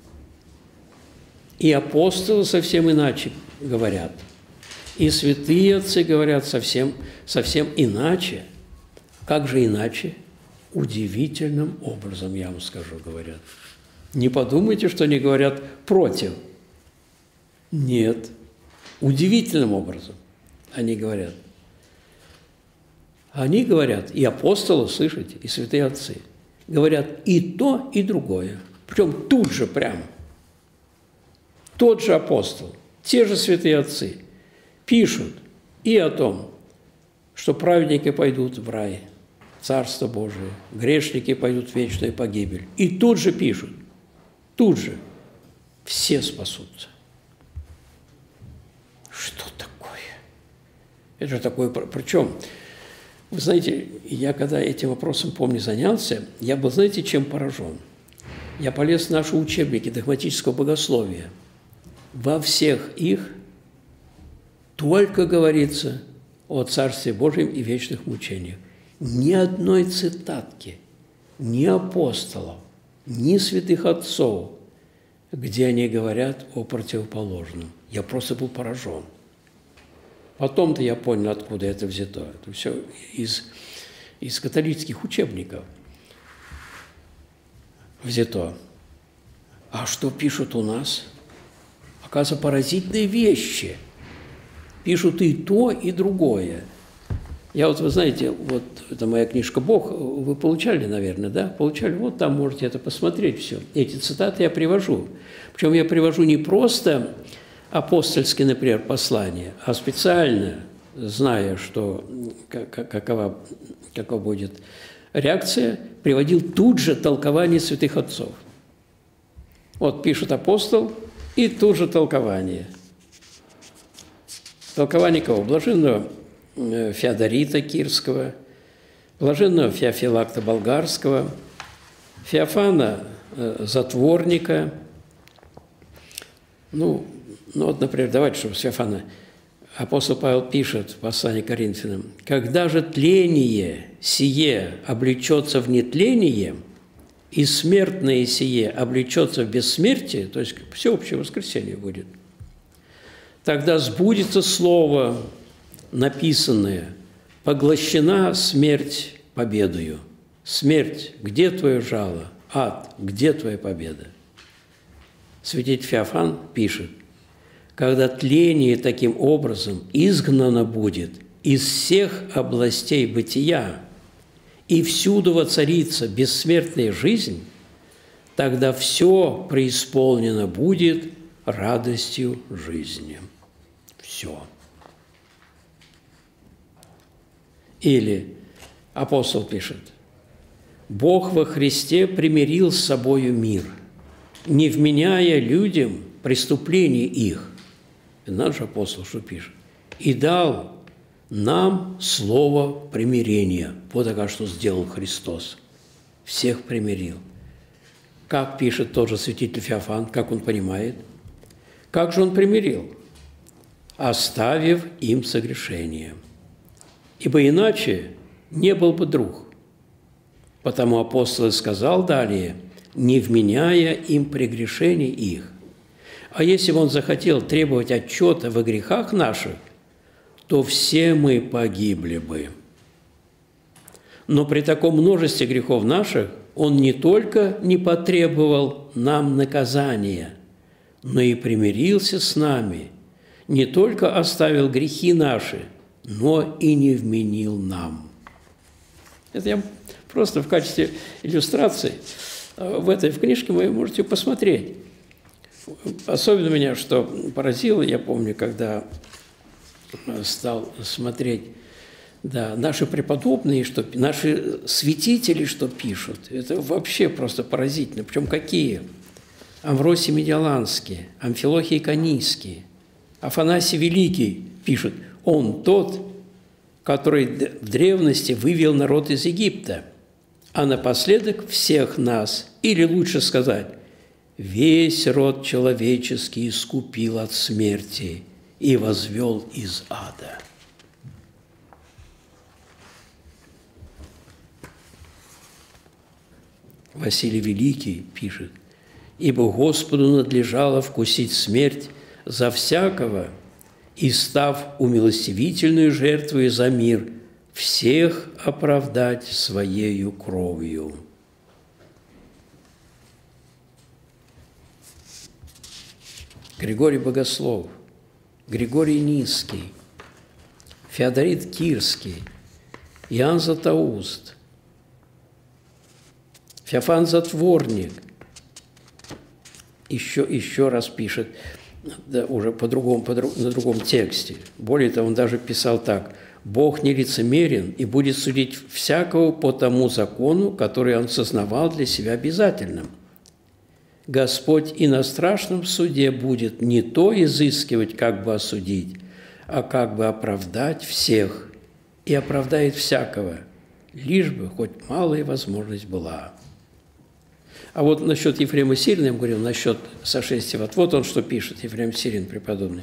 И апостолы совсем иначе говорят. И святые отцы говорят совсем, совсем иначе. Как же иначе? Удивительным образом, я вам скажу, говорят. Не подумайте, что они говорят против. Нет. Удивительным образом они говорят. Они говорят, и апостолы, слышите, и святые отцы, говорят и то, и другое. Причем тут же прямо. Тот же апостол, те же святые отцы пишут и о том, что праведники пойдут в рай, Царство Божие, грешники пойдут в вечную погибель. И тут же пишут, тут же все спасутся. Что такое? Это же такое, причем, вы знаете, я когда этим вопросом, помню, занялся, я был, знаете, чем поражен? Я полез в наши учебники догматического богословия. Во всех их только говорится о Царстве Божьем и вечных мучениях. Ни одной цитатки, ни апостолов, ни святых отцов, где они говорят о противоположном. Я просто был поражен. Потом-то я понял, откуда это взято. Это все из, из католических учебников взято. А что пишут у нас? Оказывается, поразительные вещи. Пишут и то, и другое. Я вот, вы знаете, вот это моя книжка «Бог», вы получали, наверное, да? Получали? Вот там можете это посмотреть все. Эти цитаты я привожу. Причем я привожу не просто апостольские, например, послания, а специально, зная, что какова, какова будет реакция, приводил тут же толкование святых отцов. Вот пишет апостол, и тут же толкование. Толкование кого? Блаженного Феодорита Кирского, блаженного Феофилакта Болгарского, Феофана Затворника. Ну, ну вот, например, давайте, чтобы с Феофана. Апостол Павел пишет в послании к Коринфянам: «Когда же тление сие облечется в нетление, и смертное сие облечется в бессмертие», то есть всеобщее воскресение будет, «тогда сбудется слово, написанное: поглощена смерть победою. Смерть, где твое жало? Ад, где твоя победа?» Святитель Феофан пишет: «Когда тление таким образом изгнано будет из всех областей бытия, и всюду воцарится бессмертная жизнь, тогда все преисполнено будет радостью жизни». Все. Или апостол пишет: «Бог во Христе примирил с собою мир, не вменяя людям преступлений их». Это наш апостол что пишет? «И дал нам слово примирения». Вот так, что сделал Христос. Всех примирил. Как пишет тот же святитель Феофан, как он понимает? Как же он примирил? «Оставив им согрешение. Ибо иначе не был бы друг. Потому апостол сказал далее: не вменяя им прегрешений их. А если бы он захотел требовать отчета во грехах наших, то все мы погибли бы. Но при таком множестве грехов наших он не только не потребовал нам наказания, но и примирился с нами, не только оставил грехи наши, но и не вменил нам». Это я просто в качестве иллюстрации в этой в книжке вы можете посмотреть. Особенно меня что поразило, я помню, когда стал смотреть, да, наши преподобные, что, наши святители, что пишут, это вообще просто поразительно. Причем какие? Амвросий Медиаланский, Амфилохий Канийский, Афанасий Великий пишут: «Он тот, который в древности вывел народ из Египта, а напоследок всех нас, или лучше сказать, весь род человеческий искупил от смерти и возвел из ада». Василий Великий пишет: «Ибо Господу надлежало вкусить смерть за всякого, и, став умилостивительную жертвою за мир, всех оправдать своею кровью». Григорий Богослов, Григорий Низкий, Феодорит Кирский, Иоанн Златоуст, Феофан Затворник еще, еще раз пишет: да, уже по другому, по друг, на другом тексте. Более того, он даже писал так: «Бог не лицемерен и будет судить всякого по тому закону, который он сознавал для себя обязательным. Господь и на страшном суде будет не то изыскивать, как бы осудить, а как бы оправдать всех, и оправдает всякого, лишь бы хоть малая возможность была». А вот насчет Ефрема Сирина, я говорил, насчет сошествия, вот, вот он что пишет, Ефрем Сирин преподобный.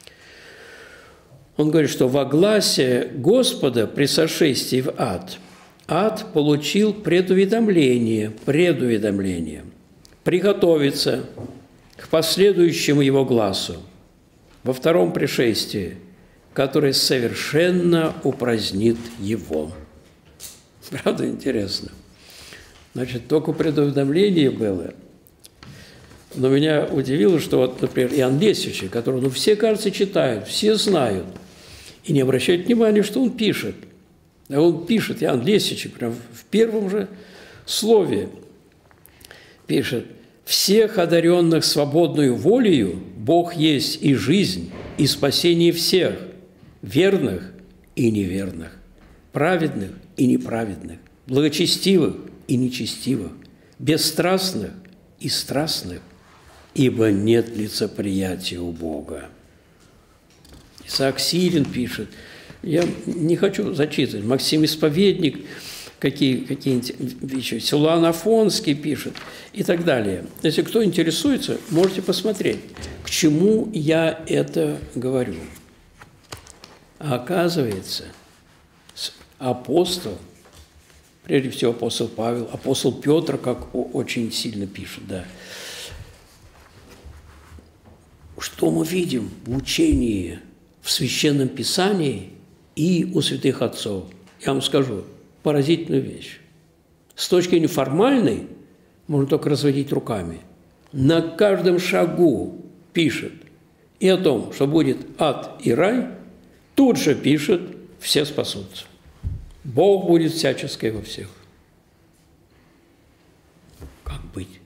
Он говорит, что во гласе Господа при сошествии в ад ад получил предуведомление, предуведомление, приготовиться к последующему его гласу во втором пришествии, который совершенно упразднит его. Правда, интересно? Значит, только предуведомление было. Но меня удивило, что, вот, например, Иоанн Лесвичий, которого ну, все, кажется, читают, все знают, и не обращают внимания, что он пишет. А он пишет, Иоанн Лесвичий, прям в первом же слове пишет: «Всех одаренных свободную волею Бог есть и жизнь, и спасение всех, верных и неверных, праведных и неправедных, благочестивых и нечестивых, бесстрастных и страстных, ибо нет лицеприятия у Бога». Исаак Сирин пишет, я не хочу зачитывать, Максим Исповедник, какие, какие-нибудь вещи, Силуан Афонский пишет и так далее. Если кто интересуется, можете посмотреть, к чему я это говорю. А оказывается, апостол, прежде всего апостол Павел, апостол Петр, как очень сильно пишет, да. Что мы видим в учении, в Священном Писании и у святых отцов? Я вам скажу поразительную вещь. С точки зрения формальной можно только разводить руками. На каждом шагу пишет и о том, что будет ад и рай, тут же пишет: все спасутся. Бог будет всяческой во всех. Как быть?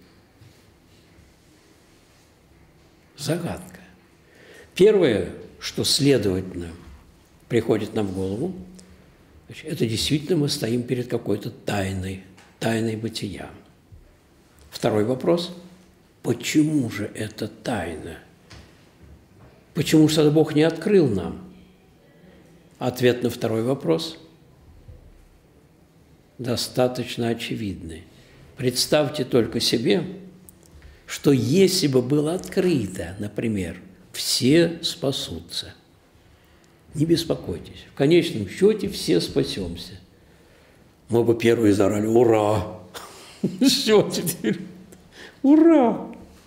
Загадка. Первое, что следовательно приходит нам в голову, это действительно мы стоим перед какой-то тайной, тайной бытия. Второй вопрос – почему же это тайна? Почему же тогда Бог не открыл нам? Ответ на второй вопрос достаточно очевидный. Представьте только себе, что если бы было открыто, например, все спасутся, не беспокойтесь, в конечном счете все спасемся. Мы бы первые заорали: ура! Все теперь, ура!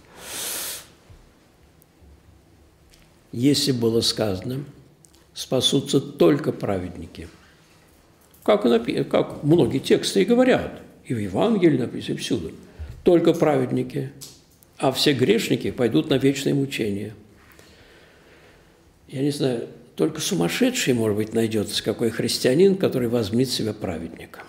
Если было сказано, спасутся только праведники, как, как многие тексты и говорят, и в Евангелии написано, и всюду, только праведники, а все грешники пойдут на вечное мучение. Я не знаю, только сумасшедший, может быть, найдется какой христианин, который возьмет себя праведником.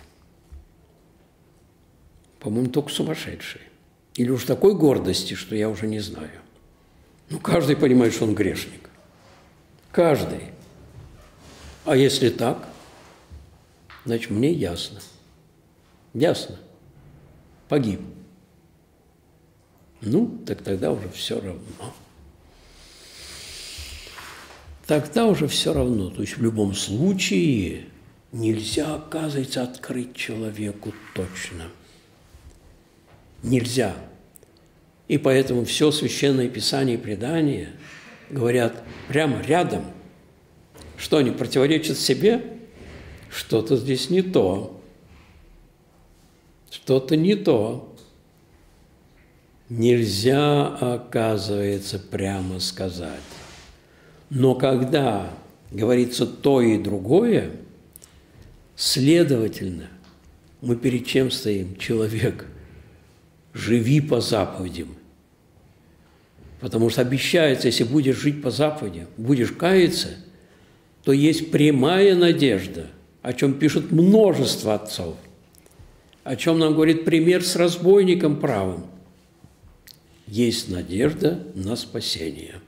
По-моему, только сумасшедший. Или уж такой гордости, что я уже не знаю. Ну, каждый понимает, что он грешник. Каждый. А если так, значит, мне ясно. Ясно. Погиб. Ну, так тогда уже все равно. Тогда уже все равно. То есть в любом случае нельзя, оказывается, открыть человеку точно. Нельзя. И поэтому все Священное Писание и предания говорят прямо рядом. Что они противоречат себе? Что-то здесь не то. Что-то не то. Нельзя, оказывается, прямо сказать. Но когда говорится то и другое, следовательно, мы перед чем стоим? Человек, живи по заповедям. Потому что обещается, если будешь жить по заповедям, будешь каяться, то есть прямая надежда, о чем пишут множество отцов, о чем нам говорит пример с разбойником правым. есть надежда на спасение.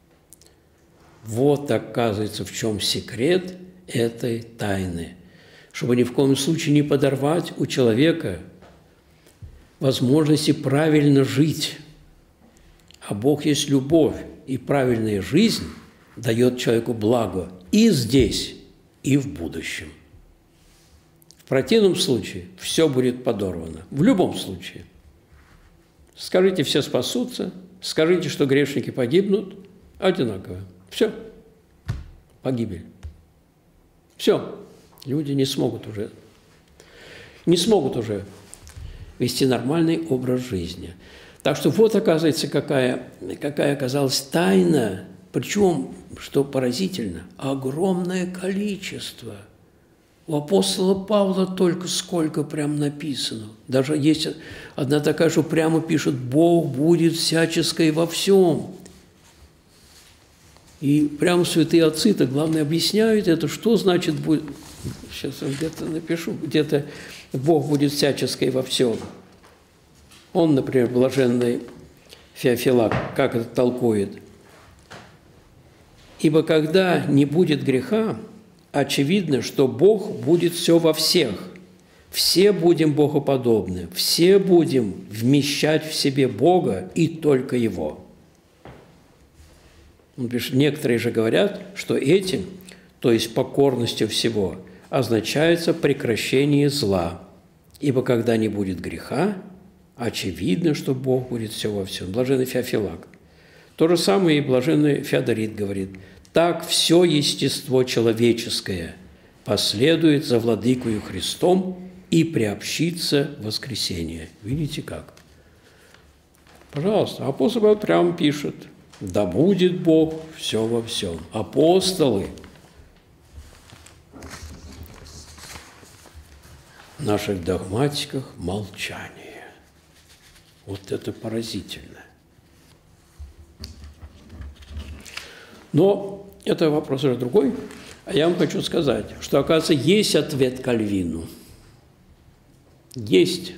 Вот, оказывается, в чем секрет этой тайны. Чтобы ни в коем случае не подорвать у человека возможности правильно жить. А Бог есть любовь, и правильная жизнь дает человеку благо и здесь, и в будущем. В противном случае все будет подорвано. В любом случае. Скажите, все спасутся, скажите, что грешники погибнут, одинаково. Все. Погибель. Все. Люди не смогут уже, не смогут уже вести нормальный образ жизни. Так что вот, оказывается, какая, какая оказалась тайна, причем, что поразительно, огромное количество. У апостола Павла только сколько прям написано. Даже есть одна такая, что прямо пишет: «Бог будет всяческой во всем». И прямо святые отцы-то, главное, объясняют это, что значит будет. Сейчас я где-то напишу, где-то Бог будет всяческой во всем. Он, например, блаженный Феофилак, как это толкует? «Ибо когда не будет греха, очевидно, что Бог будет все во всех. Все будем богоподобны, все будем вмещать в себе Бога и только Его». Он пишет: некоторые же говорят, что этим, то есть покорностью всего, означается прекращение зла. Ибо когда не будет греха, очевидно, что Бог будет все во всем. Блаженный Феофилак. То же самое и блаженный Феодорит говорит: так все естество человеческое последует за владыкою Христом и приобщится в воскресение. Видите как? Пожалуйста, апостол Павел прямо пишет: да будет Бог все во всем. Апостолы в наших догматиках молчание. Вот это поразительно. Но это вопрос уже другой. А я вам хочу сказать, что, оказывается, есть ответ Кальвину. Есть.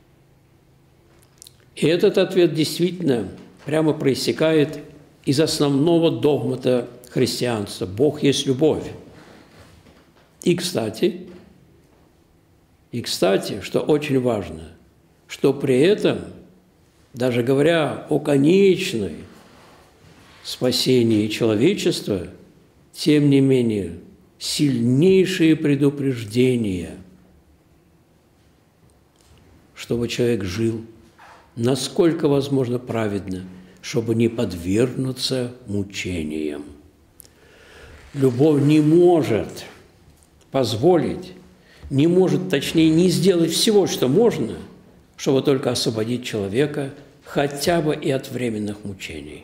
И этот ответ действительно прямо проистекает из основного догмата христианства. Бог есть любовь. И, кстати, и, кстати, что очень важно, что при этом, даже говоря о конечной спасении человечества, тем не менее, сильнейшие предупреждения, чтобы человек жил, насколько возможно праведно, чтобы не подвергнуться мучениям. Любовь не может позволить, не может, точнее, не сделать всего, что можно, чтобы только освободить человека хотя бы и от временных мучений.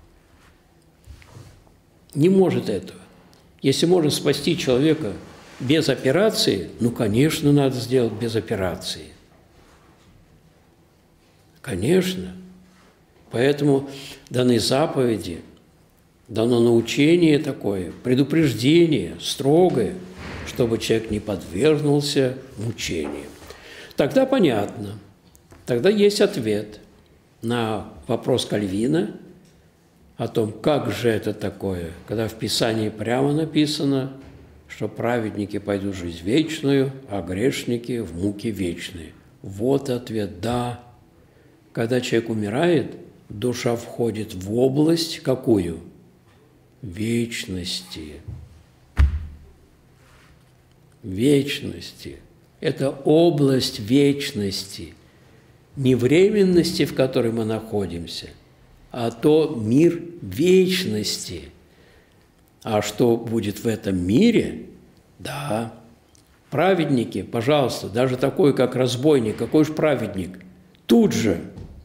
Не может этого. Если можно спасти человека без операции, ну, конечно, надо сделать без операции. Конечно. Поэтому даны заповеди, дано научение такое, предупреждение строгое, чтобы человек не подвергнулся мучениям. Тогда понятно, тогда есть ответ на вопрос Кальвина о том, как же это такое, когда в Писании прямо написано, что праведники пойдут в жизнь вечную, а грешники в муки вечные. Вот ответ: да. Когда человек умирает, душа входит в область какую? Вечности. Вечности. Это область вечности. Не временности, в которой мы находимся, а то мир вечности. А что будет в этом мире? Да. Праведники, пожалуйста, даже такой, как разбойник, какой же праведник, тут же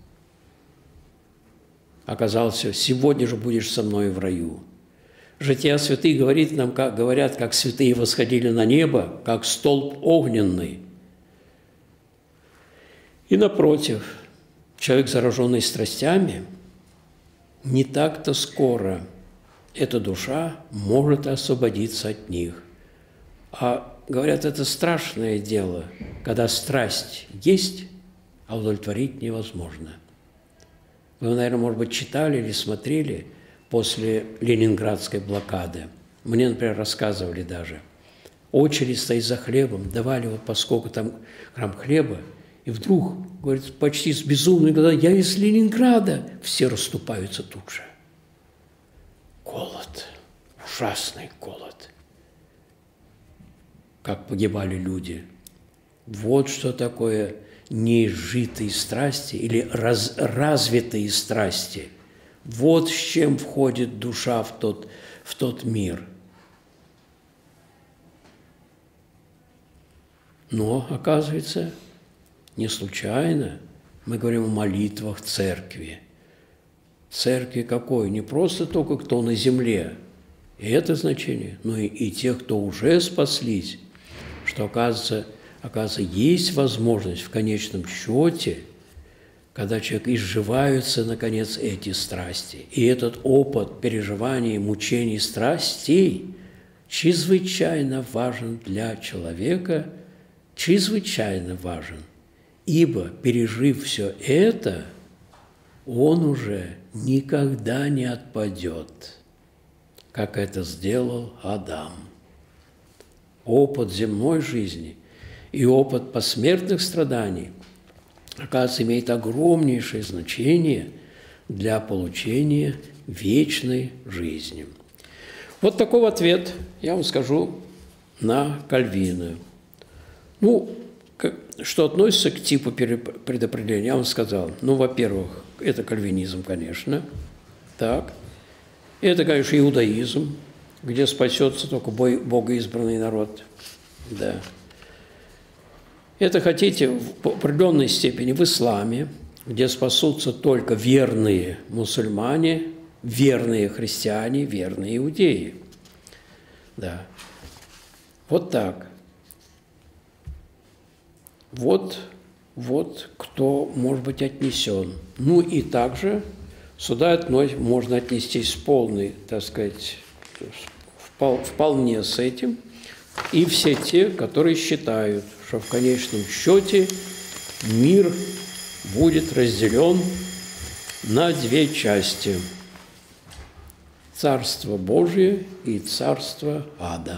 оказался: сегодня же будешь со мной в раю. Жития святых говорит нам, как, говорят, как святые восходили на небо, как столб огненный. И напротив, человек, зараженный страстями, не так-то скоро эта душа может освободиться от них. А говорят, это страшное дело, когда страсть есть, а удовлетворить невозможно. Вы, наверное, может быть, читали или смотрели после Ленинградской блокады. Мне, например, рассказывали даже. Очередь стоит за хлебом, давали вот поскольку там грамм хлеба, и вдруг, говорит, почти с безумной глазами, я из Ленинграда. Все расступаются тут же. Голод, ужасный голод. Как погибали люди. Вот что такое неизжитые страсти или раз, развитые страсти. Вот с чем входит душа в тот, в тот мир. Но, оказывается, не случайно мы говорим о молитвах церкви. Церкви какой? Не просто только кто на земле, и это значение, но и, и тех, кто уже спаслись, что, оказывается, оказывается, есть возможность в конечном счете, когда человек изживаются, наконец, эти страсти. И этот опыт переживаний, мучений, страстей чрезвычайно важен для человека, чрезвычайно важен, ибо, пережив все это, он уже никогда не отпадет, как это сделал Адам. Опыт земной жизни и опыт посмертных страданий, оказывается, имеет огромнейшее значение для получения вечной жизни. Вот такой ответ я вам скажу на Кальвина. Ну, что относится к типу предопределения, я вам сказал. Ну, во-первых, это кальвинизм, конечно. Так. Это, конечно, иудаизм, где спасется только богоизбранный народ. Да. Это, хотите, в определенной степени в исламе, где спасутся только верные мусульмане, верные христиане, верные иудеи. Да. Вот так. Вот, вот кто может быть отнесен. Ну и также сюда можно отнестись с полной, так сказать, вполне с этим, и все те, которые считают, что в конечном счете мир будет разделен на две части – Царство Божие и Царство Ада.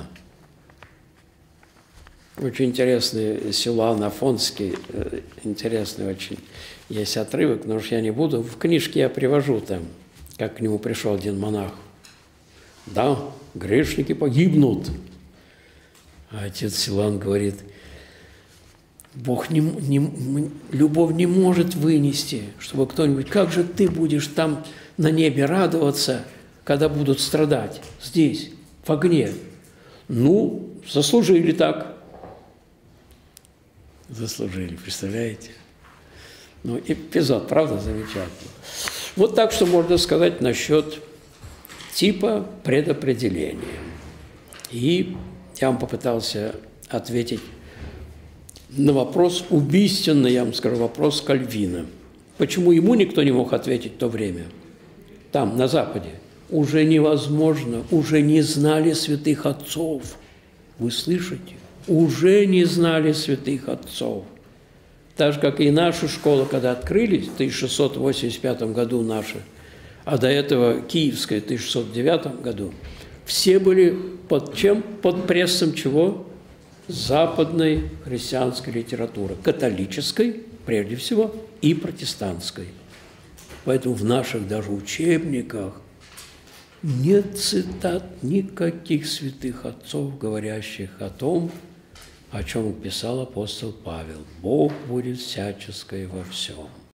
Очень интересный Силуан Афонский, интересный очень есть отрывок, но уж я не буду. В книжке я привожу там, как к нему пришел один монах. Да, грешники погибнут. А отец Силуан говорит, Бог не, не, любовь не может вынести, чтобы кто-нибудь, как же ты будешь там на небе радоваться, когда будут страдать здесь, в огне? Ну, заслужили так. Заслужили, представляете? Ну, эпизод, правда, замечательный. Вот так, что можно сказать насчет типа предопределения. И я вам попытался ответить на вопрос, убийственный, я вам скажу, вопрос Кальвина. Почему ему никто не мог ответить в то время? Там, на Западе. Уже невозможно, уже не знали святых отцов. Вы слышите? Уже не знали святых отцов. Так же, как и наши школы, когда открылись в тысяча шестьсот восемьдесят пятом году наши, а до этого Киевская в тысяча шестьсот девятом году, все были под чем? Под прессом чего? Западной христианской литературы. Католической, прежде всего, и протестантской. Поэтому в наших даже учебниках нет цитат никаких святых отцов, говорящих о том, о чем писал апостол Павел. Бог будет всяческой во всем.